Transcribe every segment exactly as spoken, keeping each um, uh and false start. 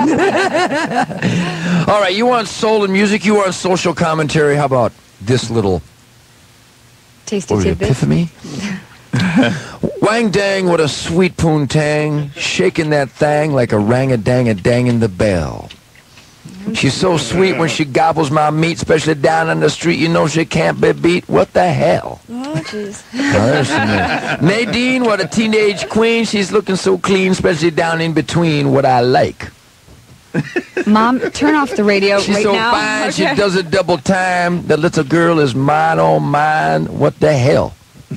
All right, you want soul and music, you want social commentary. How about this little tasty what was it, tidbit? epiphany? Wang dang, what a sweet poontang, shaking that thang like a rang-a-dang-a-dangin' the bell. She's so sweet when she gobbles my meat, especially down on the street. You know she can't be beat. What the hell? Oh, jeez. Nadine, what a teenage queen. She's looking so clean, especially down in between what I like. Mom, turn off the radio She's right so now. fine, Okay. she does it double time. That little girl is mine, oh mine. What the hell?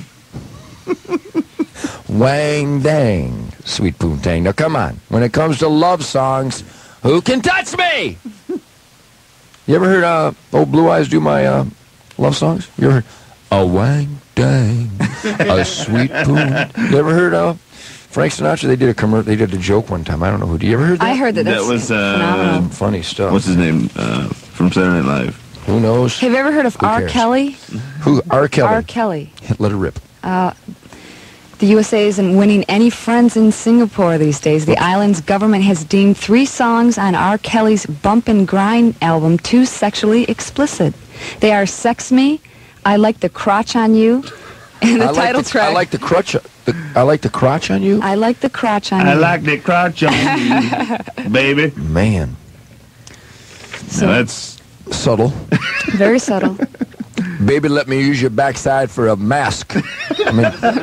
Wang dang, sweet poontang. Now come on, when it comes to love songs, who can touch me? You ever heard uh, old Blue Eyes do my uh, love songs? You ever heard a wang dang, a sweet poon? You ever heard uh, Frank Sinatra? They did a commercial. They did a joke one time. I don't know who. Do you ever heard that? I heard that. That's That was, uh, phenomenal. Funny stuff. What's his name? Uh, from Saturday Night Live. Who knows? Have you ever heard of Who R. cares? Kelly? Who? R. Kelly. R. Kelly. Let it rip. Uh, the U S A isn't winning any friends in Singapore these days. The island's government has deemed three songs on R. Kelly's Bump and Grind album too sexually explicit. They are Sex Me, I Like the Crotch on You, and the I like title the, track. I like the crutch. The, I like the crotch on you. I Like the Crotch on I You. like the crotch on you, baby. Man, So, Now that's subtle. very subtle. Baby, let me use your backside for a mask. I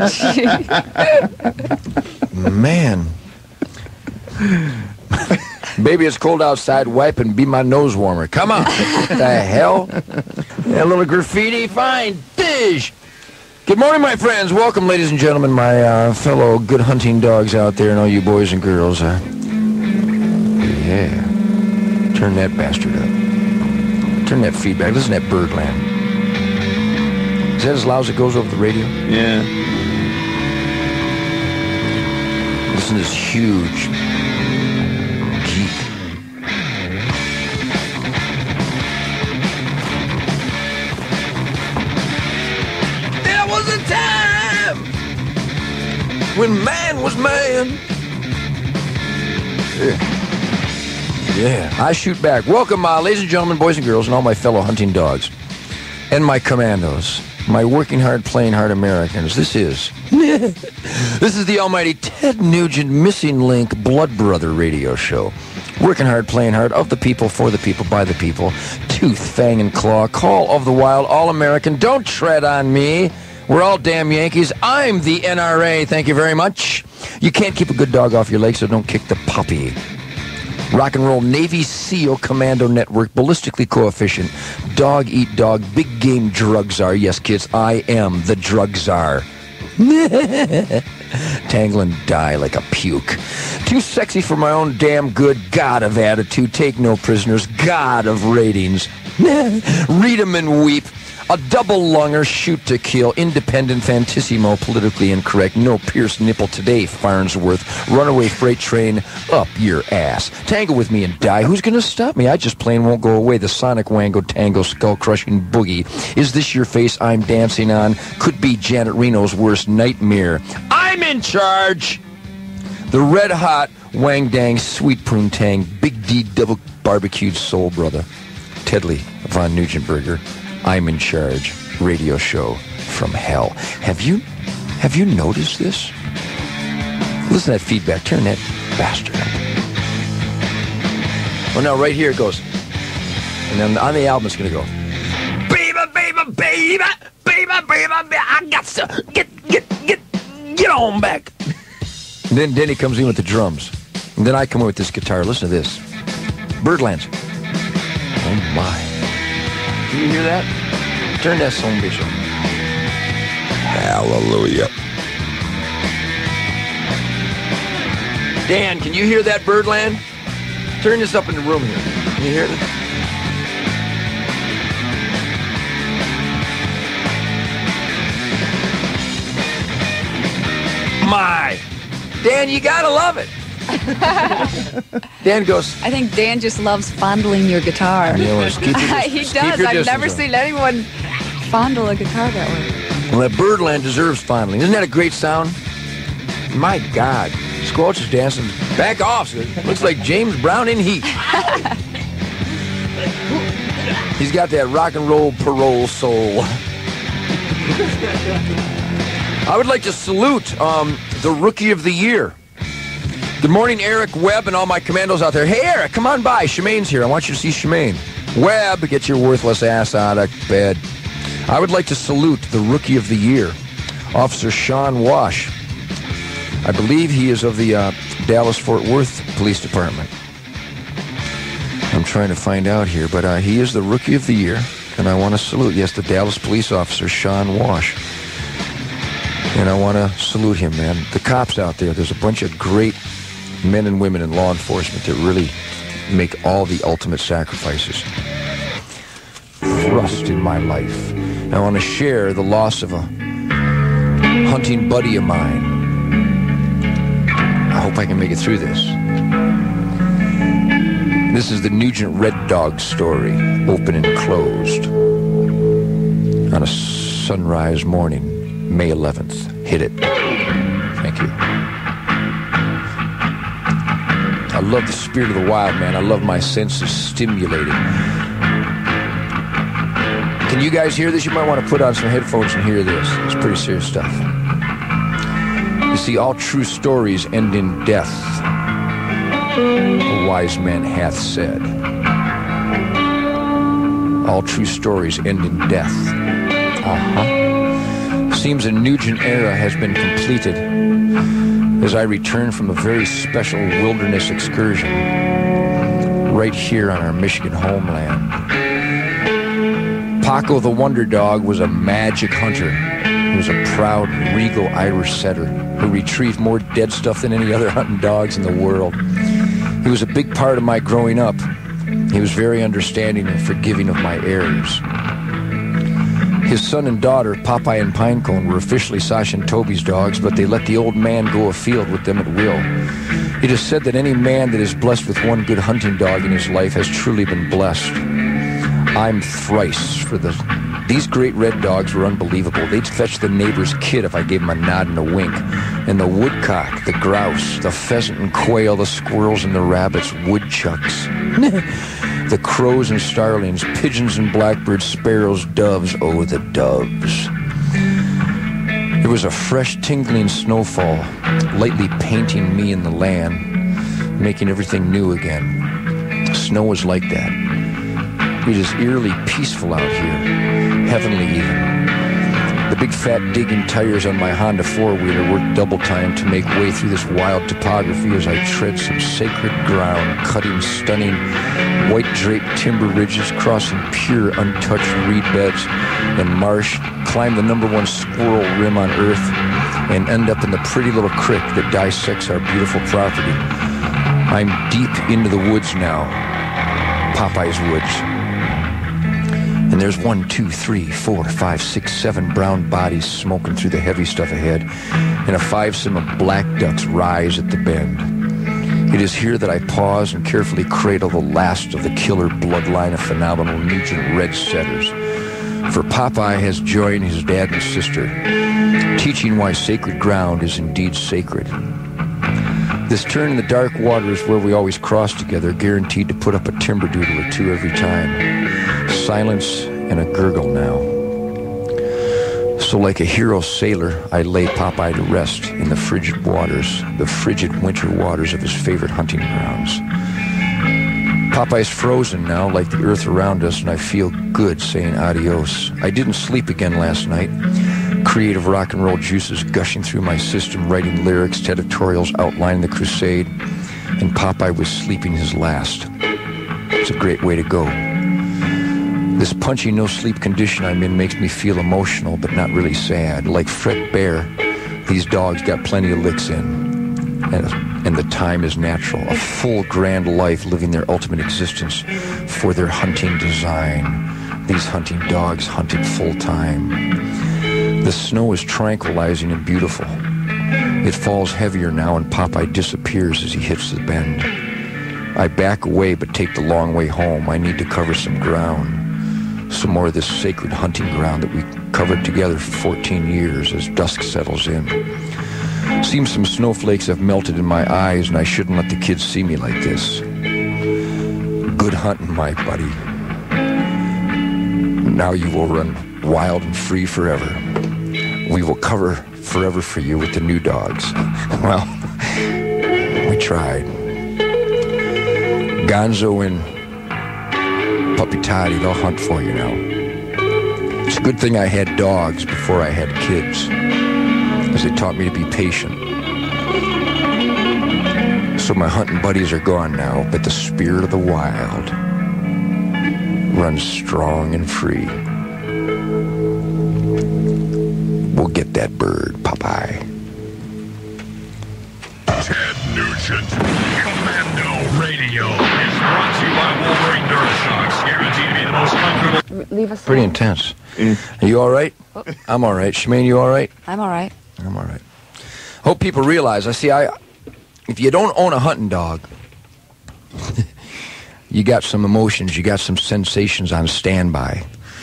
mean, man. Baby, it's cold outside. Wipe and be my nose warmer. Come on. What the hell? That little graffiti. Fine. Dish. Good morning, my friends. Welcome, ladies and gentlemen, my uh, fellow good hunting dogs out there and all you boys and girls. Uh, yeah. Turn that bastard up. Turn that feedback. Listen to that Birdland. Is that as loud as it goes over the radio? yeah. Listen to this huge geek. There was a time when man was man. Yeah. Yeah, I shoot back. Welcome, uh, ladies and gentlemen, boys and girls, and all my fellow hunting dogs. And my commandos. My working hard, playing hard Americans. This is... this is the almighty Ted Nugent Missing Link Blood Brother radio show. Working hard, playing hard, of the people, for the people, by the people. Tooth, fang, and claw. Call of the wild, all-American. Don't tread on me. We're all damn Yankees. I'm the N R A. Thank you very much. You can't keep a good dog off your leg, so don't kick the puppy. Rock and roll Navy SEAL Commando Network, ballistically coefficient, dog eat dog, big game drug czar. Yes, kids, I am the drug czar. Tangle and die like a puke. Too sexy for my own damn good, god of attitude, take no prisoners, god of ratings. Read 'em and weep. A double lunger, shoot to kill, independent, fantissimo, politically incorrect, no pierced nipple today, Farnsworth, runaway freight train, up your ass. Tangle with me and die. Who's going to stop me? I just plain won't go away. The sonic wango tango skull-crushing boogie. Is this your face I'm dancing on? Could be Janet Reno's worst nightmare. I'm in charge! The red-hot, wang-dang, sweet poontang, Big D double barbecued soul brother, Tedley von Nugentberger. I'm in charge radio show from hell. Have you have you noticed this? Listen to that feedback. Turn that bastard up. Oh no, right here it goes. And then on the album it's gonna go. Baby, baby, baby, baby, baby, baby, I got to get get get get on back. And then then he comes in with the drums. And then I come in with this guitar. Listen to this. Birdlands. Oh my. Can you hear that? Turn that son bitch on. Hallelujah. Dan, can you hear that, Birdland? Turn this up in the room here. Can you hear it? My. Dan, you gotta love it. Dan goes, I think Dan just loves fondling your guitar. you know, just keep your distance. He Just keep does. your I've distance never on. seen anyone fondle a guitar that way. Well, that Birdland deserves fondling. Isn't that a great sound? My God. Squelch is dancing. Back off. Looks like James Brown in heat. He's got that rock and roll parole soul. I would like to salute um, the Rookie of the Year. Good morning, Eric Webb and all my commandos out there. Hey, Eric, come on by. Shemaine's here. I want you to see Shemaine. Webb, get your worthless ass out of bed. I would like to salute the Rookie of the Year, Officer Sean Wash. I believe he is of the uh, Dallas-Fort Worth Police Department. I'm trying to find out here, but uh, he is the Rookie of the Year, and I want to salute, yes, the Dallas police officer, Sean Wash. And I want to salute him, man. The cops out there, there's a bunch of great men and women in law enforcement that really make all the ultimate sacrifices. Thrust in my life. I want to share the loss of a hunting buddy of mine. I hope I can make it through this. This is the Nugent Red Dog story, open and closed. On a sunrise morning, May eleventh. Hit it. Thank you. I love the spirit of the wild, man. I love my senses stimulated. Can you guys hear this? You might want to put on some headphones and hear this. It's pretty serious stuff. You see, all true stories end in death. A wise man hath said. All true stories end in death. Uh-huh. Seems a Nugent era has been completed as I return from a very special wilderness excursion right here on our Michigan homeland. Paco the Wonder Dog was a magic hunter. He was a proud, regal Irish setter who retrieved more dead stuff than any other hunting dogs in the world. He was a big part of my growing up. He was very understanding and forgiving of my errors. His son and daughter, Popeye and Pinecone, were officially Sasha and Toby's dogs, but they let the old man go afield with them at will. It is said that any man that is blessed with one good hunting dog in his life has truly been blessed. I'm thrice for the... These great red dogs were unbelievable. They'd fetch the neighbor's kid if I gave him a nod and a wink. And the woodcock, the grouse, the pheasant and quail, the squirrels and the rabbits, woodchucks. The crows and starlings, pigeons and blackbirds, sparrows, doves, oh, the doves. It was a fresh, tingling snowfall, lightly painting me in the land, making everything new again. Snow was like that. It is eerily peaceful out here, heavenly even. The big fat digging tires on my Honda four-wheeler worked double time to make way through this wild topography as I tread some sacred ground, cutting stunning white-draped timber ridges, crossing pure, untouched reed beds and marsh, climb the number one squirrel rim on earth, and end up in the pretty little creek that dissects our beautiful property. I'm deep into the woods now, Popeye's woods. And there's one, two, three, four, five, six, seven brown bodies smoking through the heavy stuff ahead, and a five-sim of black ducks rise at the bend. It is here that I pause and carefully cradle the last of the killer bloodline of phenomenal Nugent red setters. For Popeye has joined his dad and sister, teaching why sacred ground is indeed sacred. This turn in the dark water is where we always cross together, guaranteed to put up a timber doodle or two every time. Silence and a gurgle now. So like a hero sailor, I lay Popeye to rest in the frigid waters, the frigid winter waters of his favorite hunting grounds. Popeye's frozen now, like the earth around us, and I feel good saying adios. I didn't sleep again last night. Creative rock and roll juices gushing through my system, writing lyrics to editorials outlining the crusade, and Popeye was sleeping his last. It's a great way to go. This punchy no-sleep condition I'm in makes me feel emotional, but not really sad. Like Fred Bear, these dogs got plenty of licks in, and, and the time is natural. A full, grand life living their ultimate existence for their hunting design. These hunting dogs hunted full-time. The snow is tranquilizing and beautiful. It falls heavier now, and Popeye disappears as he hits the bend. I back away, but take the long way home. I need to cover some ground. Some more of this sacred hunting ground that we covered together for fourteen years as dusk settles in. Seems some snowflakes have melted in my eyes, and I shouldn't let the kids see me like this. Good hunting, my buddy. Now you will run wild and free forever. We will cover forever for you with the new dogs. Well, we tried. Gonzo and Puppy Toddy, they'll hunt for you now. It's a good thing I had dogs before I had kids, because they taught me to be patient. So my hunting buddies are gone now, but the spirit of the wild runs strong and free. We'll get that bird, Popeye. Ted Nugent. Commando Radio is brought to you by Wolverine Neuroshocks, guaranteed to be the most comfortable. Leave us Pretty alone. intense. Are you all right? Oh. I'm all right. Shemaine, you all right? I'm all right. I'm all right. Hope people realize, I see, I, if you don't own a hunting dog, you got some emotions, you got some sensations on standby.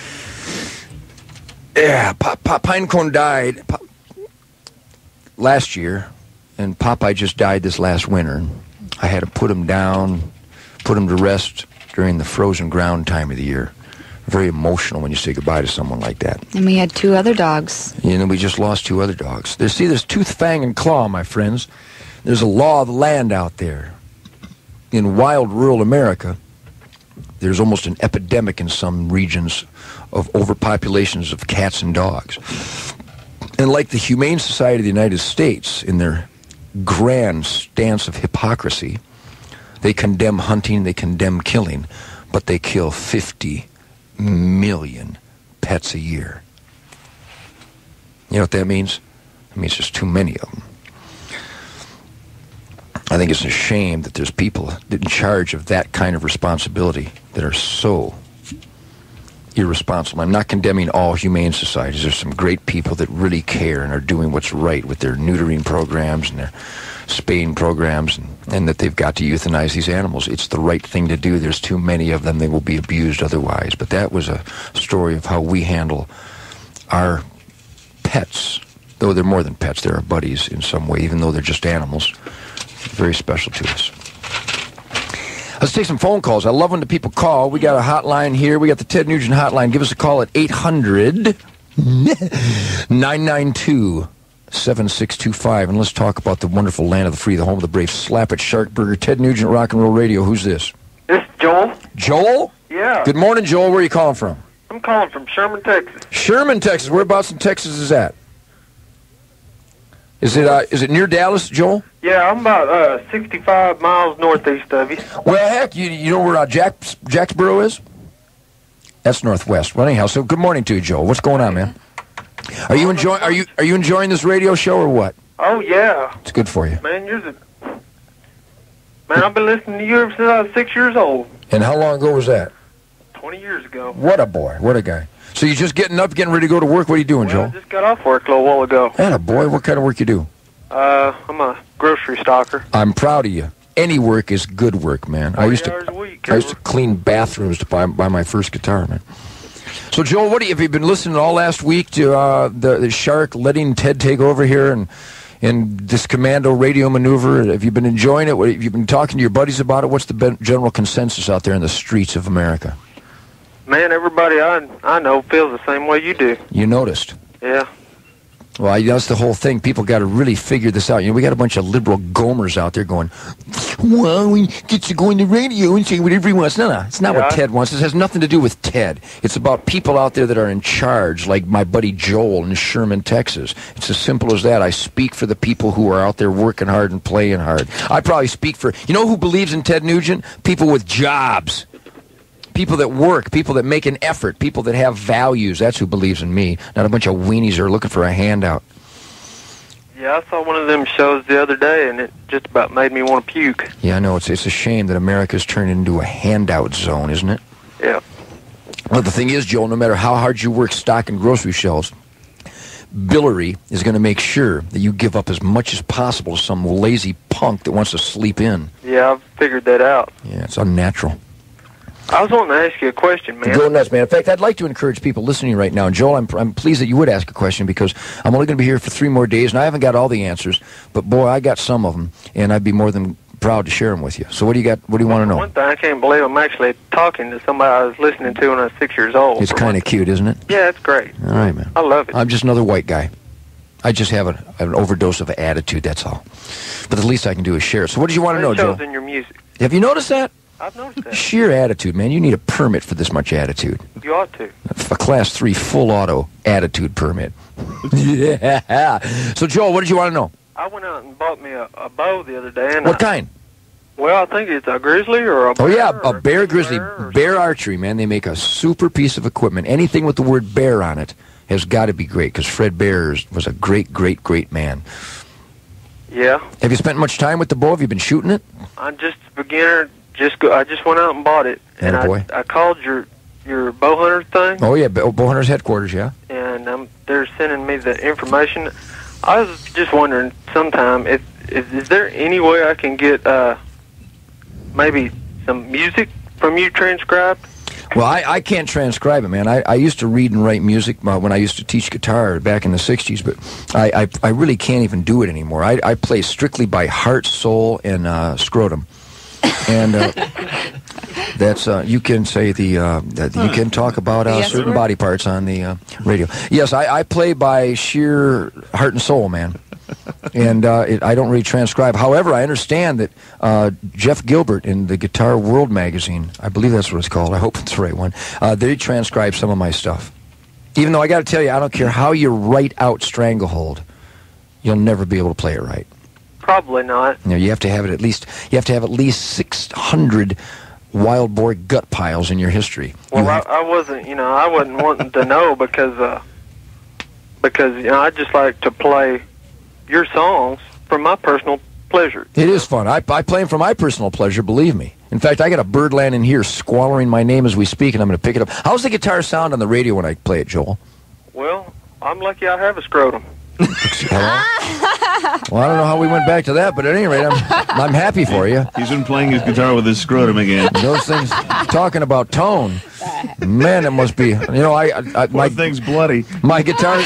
Yeah, Pop, Pop, Pinecone died Pop, last year, and Popeye just died this last winter. I had to put him down, put him to rest during the frozen ground time of the year. Very emotional when you say goodbye to someone like that. And we had two other dogs. You know, we just lost two other dogs. There's, see, there's tooth, fang, and claw, my friends. There's a law of the land out there. In wild rural America, there's almost an epidemic in some regions of overpopulations of cats and dogs. And like the Humane Society of the United States, in their grand stance of hypocrisy, they condemn hunting, they condemn killing, but they kill fifty million pets a year. You know what that means? It means there's too many of them. I think it's a shame that there's people in charge of that kind of responsibility that are so irresponsible. I'm not condemning all humane societies. There's some great people that really care and are doing what's right with their neutering programs and their spaying programs, and, and that they've got to euthanize these animals. It's the right thing to do. There's too many of them. They will be abused otherwise. But that was a story of how we handle our pets. Though they're more than pets, they're our buddies in some way, even though they're just animals. Very special to us. Let's take some phone calls. I love when the people call. We got a hotline here. We got the Ted Nugent hotline. Give us a call at eight hundred, nine nine two, seven six two five. And let's talk about the wonderful land of the free, the home of the brave. Slap it, Sharkburger. Ted Nugent, Rock and Roll Radio. Who's this? This is Joel. Joel? Yeah. Good morning, Joel. Where are you calling from? I'm calling from Sherman, Texas. Sherman, Texas. Whereabouts in Texas is that? Is it uh, is it near Dallas, Joel? Yeah, I'm about uh, sixty-five miles northeast of you. Well, heck, you you know where uh, Jack, Jacksboro is? That's northwest. Well, anyhow, so good morning to you, Joel. What's going on, man? Are you enjoying Are you are you enjoying this radio show or what? Oh yeah, It's good for you. man, you're the man. I've been listening to you ever since I was six years old. And how long ago was that? Twenty years ago. What a boy. What a guy. So you're just getting up, getting ready to go to work? What are you doing, Well, I Joel? just got off work a little while ago. Atta boy. What kind of work you do? Uh, I'm a grocery stocker. I'm proud of you. Any work is good work, man. I used Forty hours to a week. I used to clean bathrooms to buy, buy my first guitar, man. So, Joel, what do you, have you been listening all last week to uh, the, the Shark letting Ted take over here and and this Commando radio maneuver? Have you been enjoying it? What, have you been talking to your buddies about it? What's the ben- general consensus out there in the streets of America? Man, everybody I I know feels the same way you do. You noticed. Yeah. Well, I, that's the whole thing. People got to really figure this out. You know, we got a bunch of liberal gomers out there going, well, we get to go on the radio and say whatever he wants. No, no, it's not Yeah. what Ted wants. This has nothing to do with Ted. It's about people out there that are in charge, like my buddy Joel in Sherman, Texas. It's as simple as that. I speak for the people who are out there working hard and playing hard. I probably speak for, you know who believes in Ted Nugent? People with jobs. People that work, people that make an effort, people that have values. That's who believes in me, not a bunch of weenies who are looking for a handout. Yeah, I saw one of them shows the other day, and it just about made me want to puke. Yeah, I know. It's, it's a shame that America's turned into a handout zone, isn't it? Yeah. Well, the thing is, Joel, no matter how hard you work stocking grocery shelves, Billary is going to make sure that you give up as much as possible to some lazy punk that wants to sleep in. Yeah, I've figured that out. Yeah, it's unnatural. I was wanting to ask you a question, man. Go nuts, man. In fact, I'd like to encourage people listening right now. And Joel, I'm, I'm pleased that you would ask a question because I'm only going to be here for three more days, and I haven't got all the answers. But, boy, I got some of them, and I'd be more than proud to share them with you. So what do you got? What do you want to know? One thing, I can't believe I'm actually talking to somebody I was listening to when I was six years old. It's kind of cute, isn't it? Yeah, it's great. All right, man. I love it. I'm just another white guy. I just have a, an overdose of attitude, that's all. But the least I can do is share it. So what did you want to know, It shows Joel? in your music. Have you noticed that? I've noticed that. Sheer attitude, man. You need a permit for this much attitude. You ought to. A class three full auto attitude permit. Yeah. So, Joel, what did you want to know? I went out and bought me a, a bow the other day. And What I, kind? Well, I think it's a grizzly or a bear. Oh, yeah, or a bear grizzly. bear or Bear archery, man. They make a super piece of equipment. Anything with the word bear on it has got to be great because Fred Bear was a great, great, great man. Yeah. Have you spent much time with the bow? Have you been shooting it? I'm just a beginner. Just go, I just went out and bought it. And Attaboy. I, I called your your bow hunter thing. Oh, yeah, Bow Hunter's headquarters, yeah. And um, they're sending me the information. I was just wondering sometime if, if is there any way I can get uh, maybe some music from you transcribed? Well, I, I can't transcribe it, man. I, I used to read and write music uh, when I used to teach guitar back in the sixties, but I, I, I really can't even do it anymore. I, I play strictly by heart, soul, and uh, scrotum. And uh, that's, uh, you can say the, uh, that you can talk about uh, Yes, certain sir. body parts on the uh, radio. Yes, I, I play by sheer heart and soul, man. And uh, it, I don't really transcribe. However, I understand that uh, Jeff Gilbert in the Guitar World magazine, I believe that's what it's called, I hope it's the right one, uh, they transcribe some of my stuff. Even though I got to tell you, I don't care how you write out Stranglehold, you'll never be able to play it right. Probably not. You know, you have to have it at least. You have to have at least six hundred wild boar gut piles in your history. Well, You I, have- I wasn't, you know, I wasn't wanting to know because, uh, because you know, I just like to play your songs for my personal pleasure. it is fun. I, I play them for my personal pleasure. Believe me. In fact, I got a bird land in here squallering my name as we speak, and I'm going to pick it up. How's the guitar sound on the radio when I play it, Joel? Well, I'm lucky I have a scrotum. Hello? Well, I don't know how we went back to that, but at any rate, I'm, I'm happy for you. He's been playing his guitar with his scrotum again. Those things, talking about tone, man, it must be. You know, I, I, I my My thing's bloody. my guitar,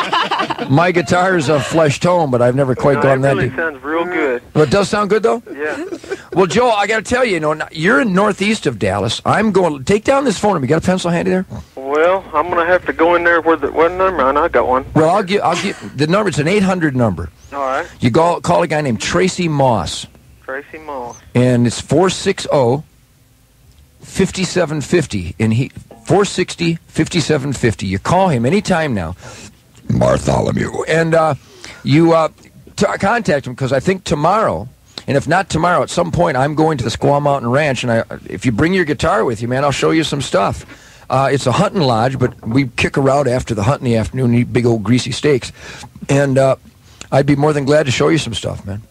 my guitar is a flesh tone, but I've never quite No, gone it that really deep. sounds real good. Well, it does sound good though. Yeah. Well, Joe, I got to tell you, you know, you're in northeast of Dallas. I'm going. Take down this phone number. You got a pencil handy there? Well, I'm gonna have to go in there where the what number? And I got one. Well, I'll give. I'll give the number. It's an eight hundred number. All right. You call call a guy named Tracy Moss, Tracy Moss. and it's four six zero, five seven five zero, and he four sixty, fifty-seven fifty. You call him anytime now, Bartholomew, and uh, you uh, t- contact him because I think tomorrow. And if not tomorrow, at some point, I'm going to the Squaw Mountain Ranch, and I, if you bring your guitar with you, man, I'll show you some stuff. Uh, it's a hunting lodge, but we kick around after the hunt in the afternoon and eat big old greasy steaks. And uh, I'd be more than glad to show you some stuff, man.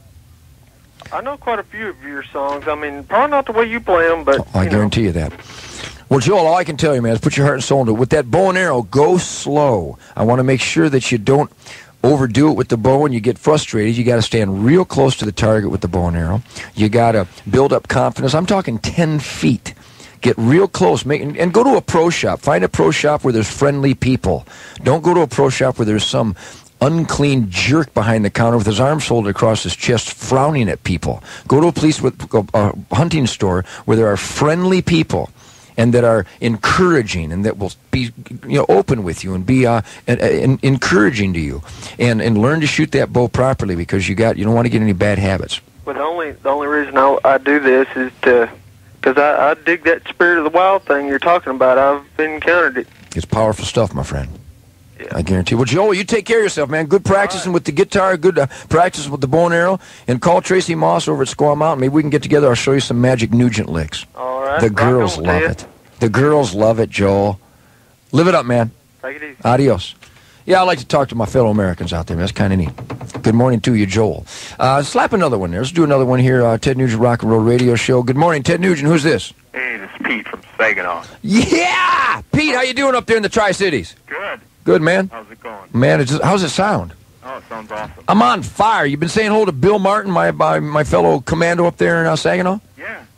I know quite a few of your songs. I mean, probably not the way you play them, but Oh, I you know. guarantee you that. Well, Joel, all I can tell you, man, is put your heart and soul into it. With that bow and arrow, go slow. I want to make sure that you don't overdo it with the bow and you get frustrated. You got to stand real close to the target with the bow and arrow. You got to build up confidence. I'm talking ten feet. Get real close, make, and go to a pro shop. Find a pro shop where there's friendly people. Don't go to a pro shop where there's some unclean jerk behind the counter with his arms folded across his chest frowning at people. Go to a police with a hunting store where there are friendly people and that are encouraging and that will be, you know, open with you and be uh, and, and encouraging to you, and and learn to shoot that bow properly because you got you don't want to get any bad habits. But the only the only reason I, I do this is to because I, I dig that spirit of the wild thing you're talking about. I've encountered it. It's powerful stuff, my friend. Yeah. I guarantee. Well, Joel, you take care of yourself, man. Good practicing with the guitar, good uh, practice with the bow and arrow, and call Tracy Moss over at Squaw Mountain. Maybe we can get together. I'll show you some magic Nugent licks. All right. The Rock girls on, love Ted. it. The girls love it, Joel. Live it up, man. Take it easy. Adios. Yeah, I like to talk to my fellow Americans out there. That's kind of neat. Good morning to you, Joel. Uh, slap another one there. Let's do another one here. Uh, Ted Nugent Rock and Roll Radio Show. Good morning, Ted Nugent. Who's this? Hey, this is Pete from Saginaw. Yeah! Pete, how you doing up there in the Tri-Cities? Good. Good, man. How's it going? Man, it's just, how's it sound? Oh, it sounds awesome. I'm on fire. You've been saying hello to Bill Martin, my my, my fellow commando up there in uh, Saginaw? Yeah.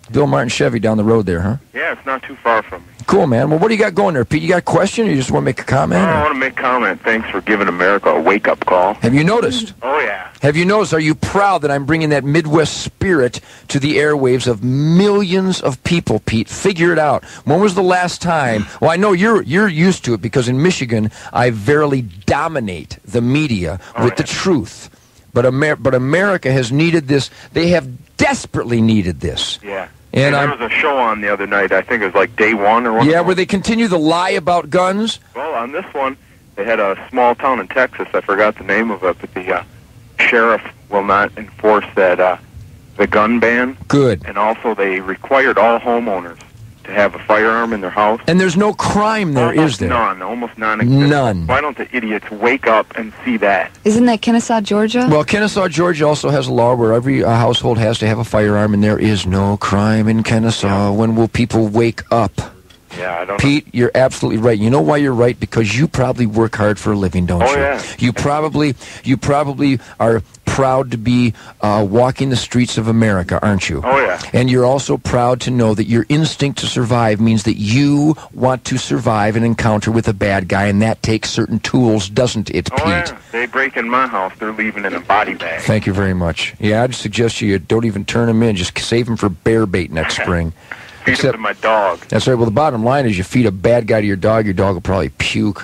Bill Martin Chevy down the road there, huh? Yeah, it's not too far from me. Cool, man. Well, what do you got going there, Pete? You got a question, or you just want to make a comment? Oh, I or- want to make a comment. Thanks for giving America a wake-up call. Have you noticed? Oh, yeah. Have you noticed? Are you proud that I'm bringing that Midwest spirit to the airwaves of millions of people, Pete? Figure it out. When was the last time? Well, I know you're you're used to it because in Michigan, I verily dominate the media Oh, with yeah. the truth. But Amer- but America has needed this. They have desperately needed this. Yeah. And there I'm was a show on the other night. I think it was like day one or one. yeah, where they continue the lie about guns. Well, on this one, they had a small town in Texas. I forgot the name of it, but the uh, sheriff will not enforce that uh, the gun ban, Good. and also they required all homeowners to have a firearm in their house. And there's no crime there, almost is there? None, almost non-existent. None. Why don't the idiots wake up and see that? Isn't that Kennesaw, Georgia? Well, Kennesaw, Georgia also has a law where every uh, household has to have a firearm, and there is no crime in Kennesaw. When will people wake up? Yeah, I don't Pete, you're absolutely right. You know why you're right? Because you probably work hard for a living, don't Oh, you? yeah. You probably, you probably are proud to be uh, walking the streets of America, aren't you? Oh, yeah. And you're also proud to know that your instinct to survive means that you want to survive an encounter with a bad guy, and that takes certain tools, doesn't it, Oh, Pete? yeah. They break in my house, they're leaving in a body bag. Thank you very much. Yeah, I'd suggest you don't even turn them in. Just save them for bear bait next spring. Feed Except, them to my dog. that's right. Well, the bottom line is you feed a bad guy to your dog, your dog will probably puke.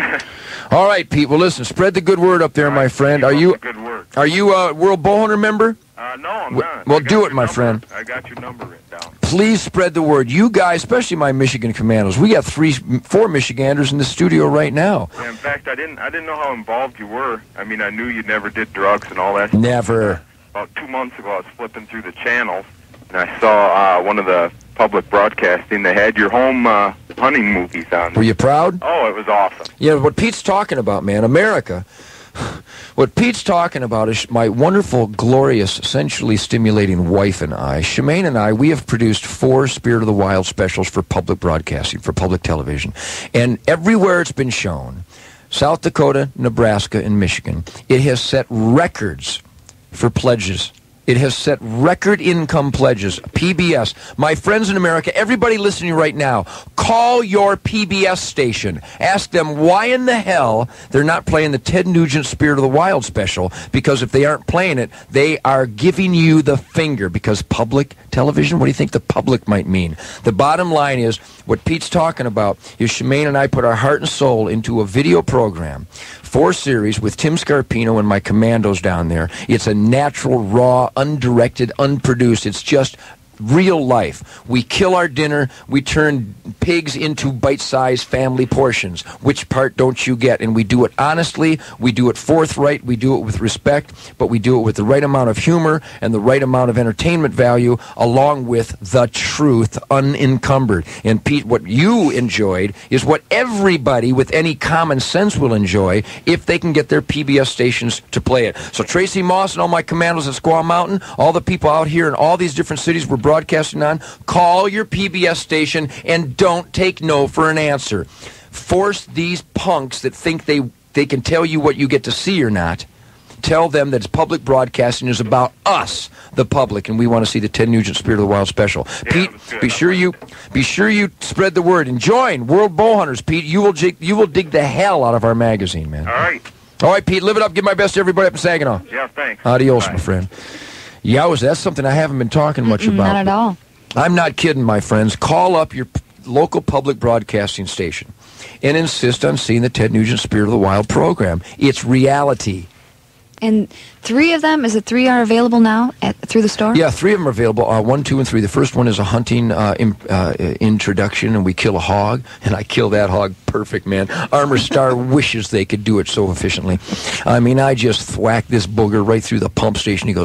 All right, Pete. Well, listen, spread the good word up there, my friend. Are you Good work. are you a World Bowhunter member? Uh, no, I'm Well- not. well, I got do your it, my number. friend. I got your number written down. Please spread the word. You guys, especially my Michigan Commandos, we got three, four Michiganders in the studio right now. Yeah, in fact, I didn't. I didn't know how involved you were. I mean, I knew you never did drugs and all that. stuff. Never. About two months ago, I was flipping through the channels, and I saw uh, one of the public broadcasting. They had your home uh, hunting movies on. Were you proud? Oh, it was awesome. Yeah, what Pete's talking about, man, America, what Pete's talking about is my wonderful, glorious, sensually stimulating wife and I, Shemaine and I, we have produced four Spirit of the Wild specials for public broadcasting, for public television. And everywhere it's been shown, South Dakota, Nebraska, and Michigan, it has set records for pledges. It has set record income pledges. P B S. My friends in America, everybody listening right now, call your P B S station. Ask them why in the hell they're not playing the Ted Nugent Spirit of the Wild special, because if they aren't playing it, they are giving you the finger, because public television, what do you think the public might mean? The bottom line is, what Pete's talking about is Shemaine and I put our heart and soul into a video program, four series with Tim Scarpino and my commandos down there. It's a natural, raw, undirected, unproduced. It's just real life. We kill our dinner. We turn pigs into bite-sized family portions. Which part don't you get? And we do it honestly. We do it forthright. We do it with respect. But we do it with the right amount of humor and the right amount of entertainment value, along with the truth, unencumbered. And Pete, what you enjoyed is what everybody with any common sense will enjoy if they can get their P B S stations to play it. So Tracy Moss and all my commandos at Squaw Mountain, all the people out here in all these different cities we're broadcasting on, call your P B S station and don't take no for an answer. Force these punks that think they, they can tell you what you get to see or not. Tell them that public broadcasting is about us, the public, and we want to see the Ted Nugent Spirit of the Wild special. Yeah, Pete, it was good. be sure you be sure you spread the word and join World Bowhunters. Pete, you will dig, you will dig the hell out of our magazine, man. All right. All right, Pete, live it up. Give my best to everybody up in Saginaw. Yeah, thanks. Adios, Bye. my friend. Yowza, that's something I haven't been talking much Mm-mm, about. not at all. I'm not kidding, my friends. Call up your p- local public broadcasting station and insist on seeing the Ted Nugent Spirit of the Wild program. It's reality. And three of them, is it three are available now at, through the store? Yeah, three of them are available, uh, one, two, and three. The first one is a hunting uh, im- uh, introduction, and we kill a hog, and I kill that hog perfect, man. Armor Star wishes they could do it so efficiently. I mean, I just thwacked this booger right through the pump station. He goes,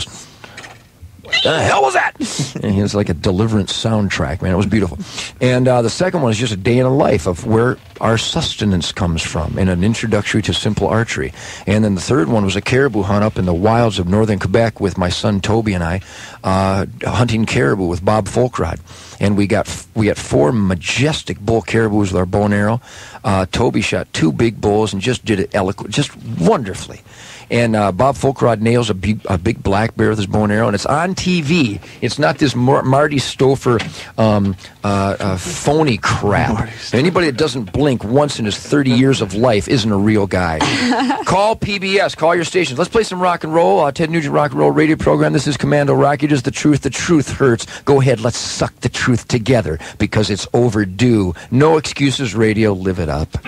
"What the hell was that?" And it's like a Deliverance soundtrack, man. It was beautiful. And uh, the second one is just a day in the life of where our sustenance comes from, and an introductory to simple archery. And then the third one was a caribou hunt up in the wilds of northern Quebec with my son Toby and I, uh, hunting caribou with Bob Folkrod. And we got we got four majestic bull caribous with our bow and arrow. Uh, Toby shot two big bulls and just did it eloquent, just wonderfully. and uh, Bob Folkrod nails a big, a big black bear with his bow and arrow, and it's on T V. It's not this Mar- Marty Stouffer um, uh, uh, phony crap. Anybody that doesn't blink once in his thirty years of life isn't a real guy. Call P B S. Call your stations. Let's play some rock and roll. Uh, Ted Nugent Rock and Roll Radio Program. This is Commando Rock. It is the truth. The truth hurts. Go ahead. Let's suck the truth together because it's overdue. No excuses radio. Live it up.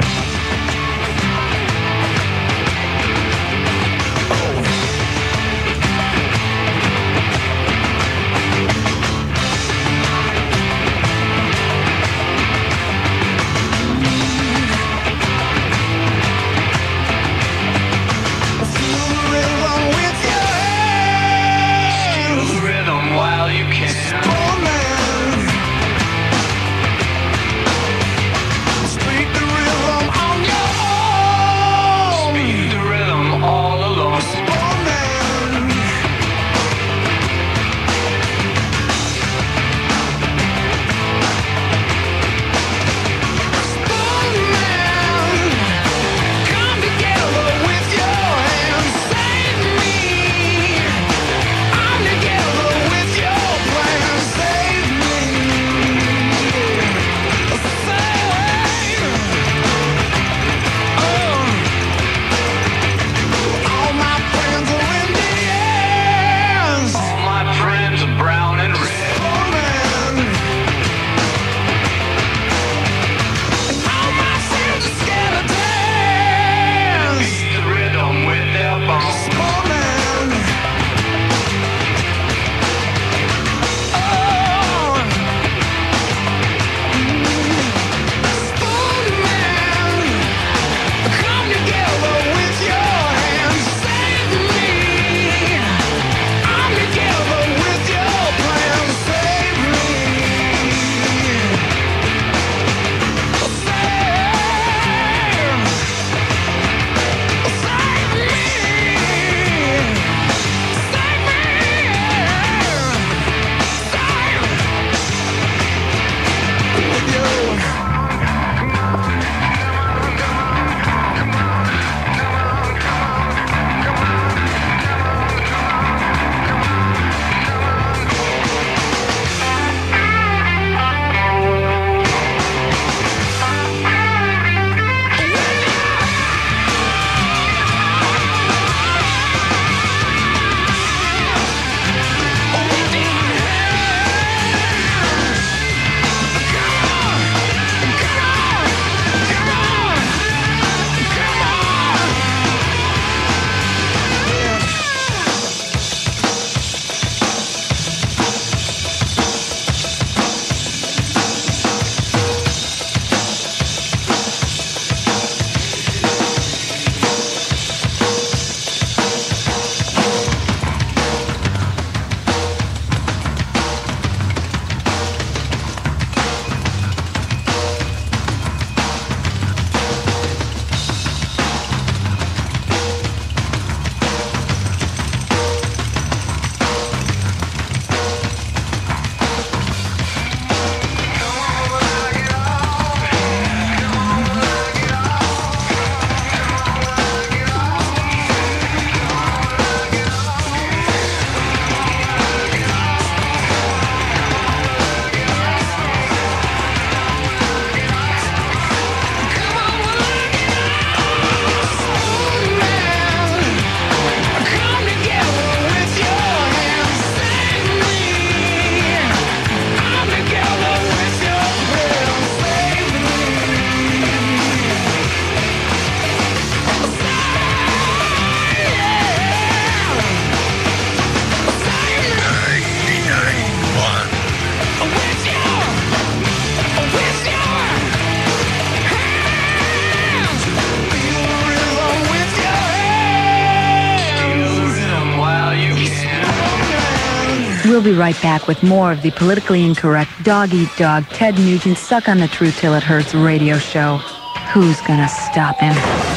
We'll be right back with more of the politically incorrect dog-eat-dog Ted Nugent Suck on the Truth Till It Hurts radio show. Who's gonna stop him?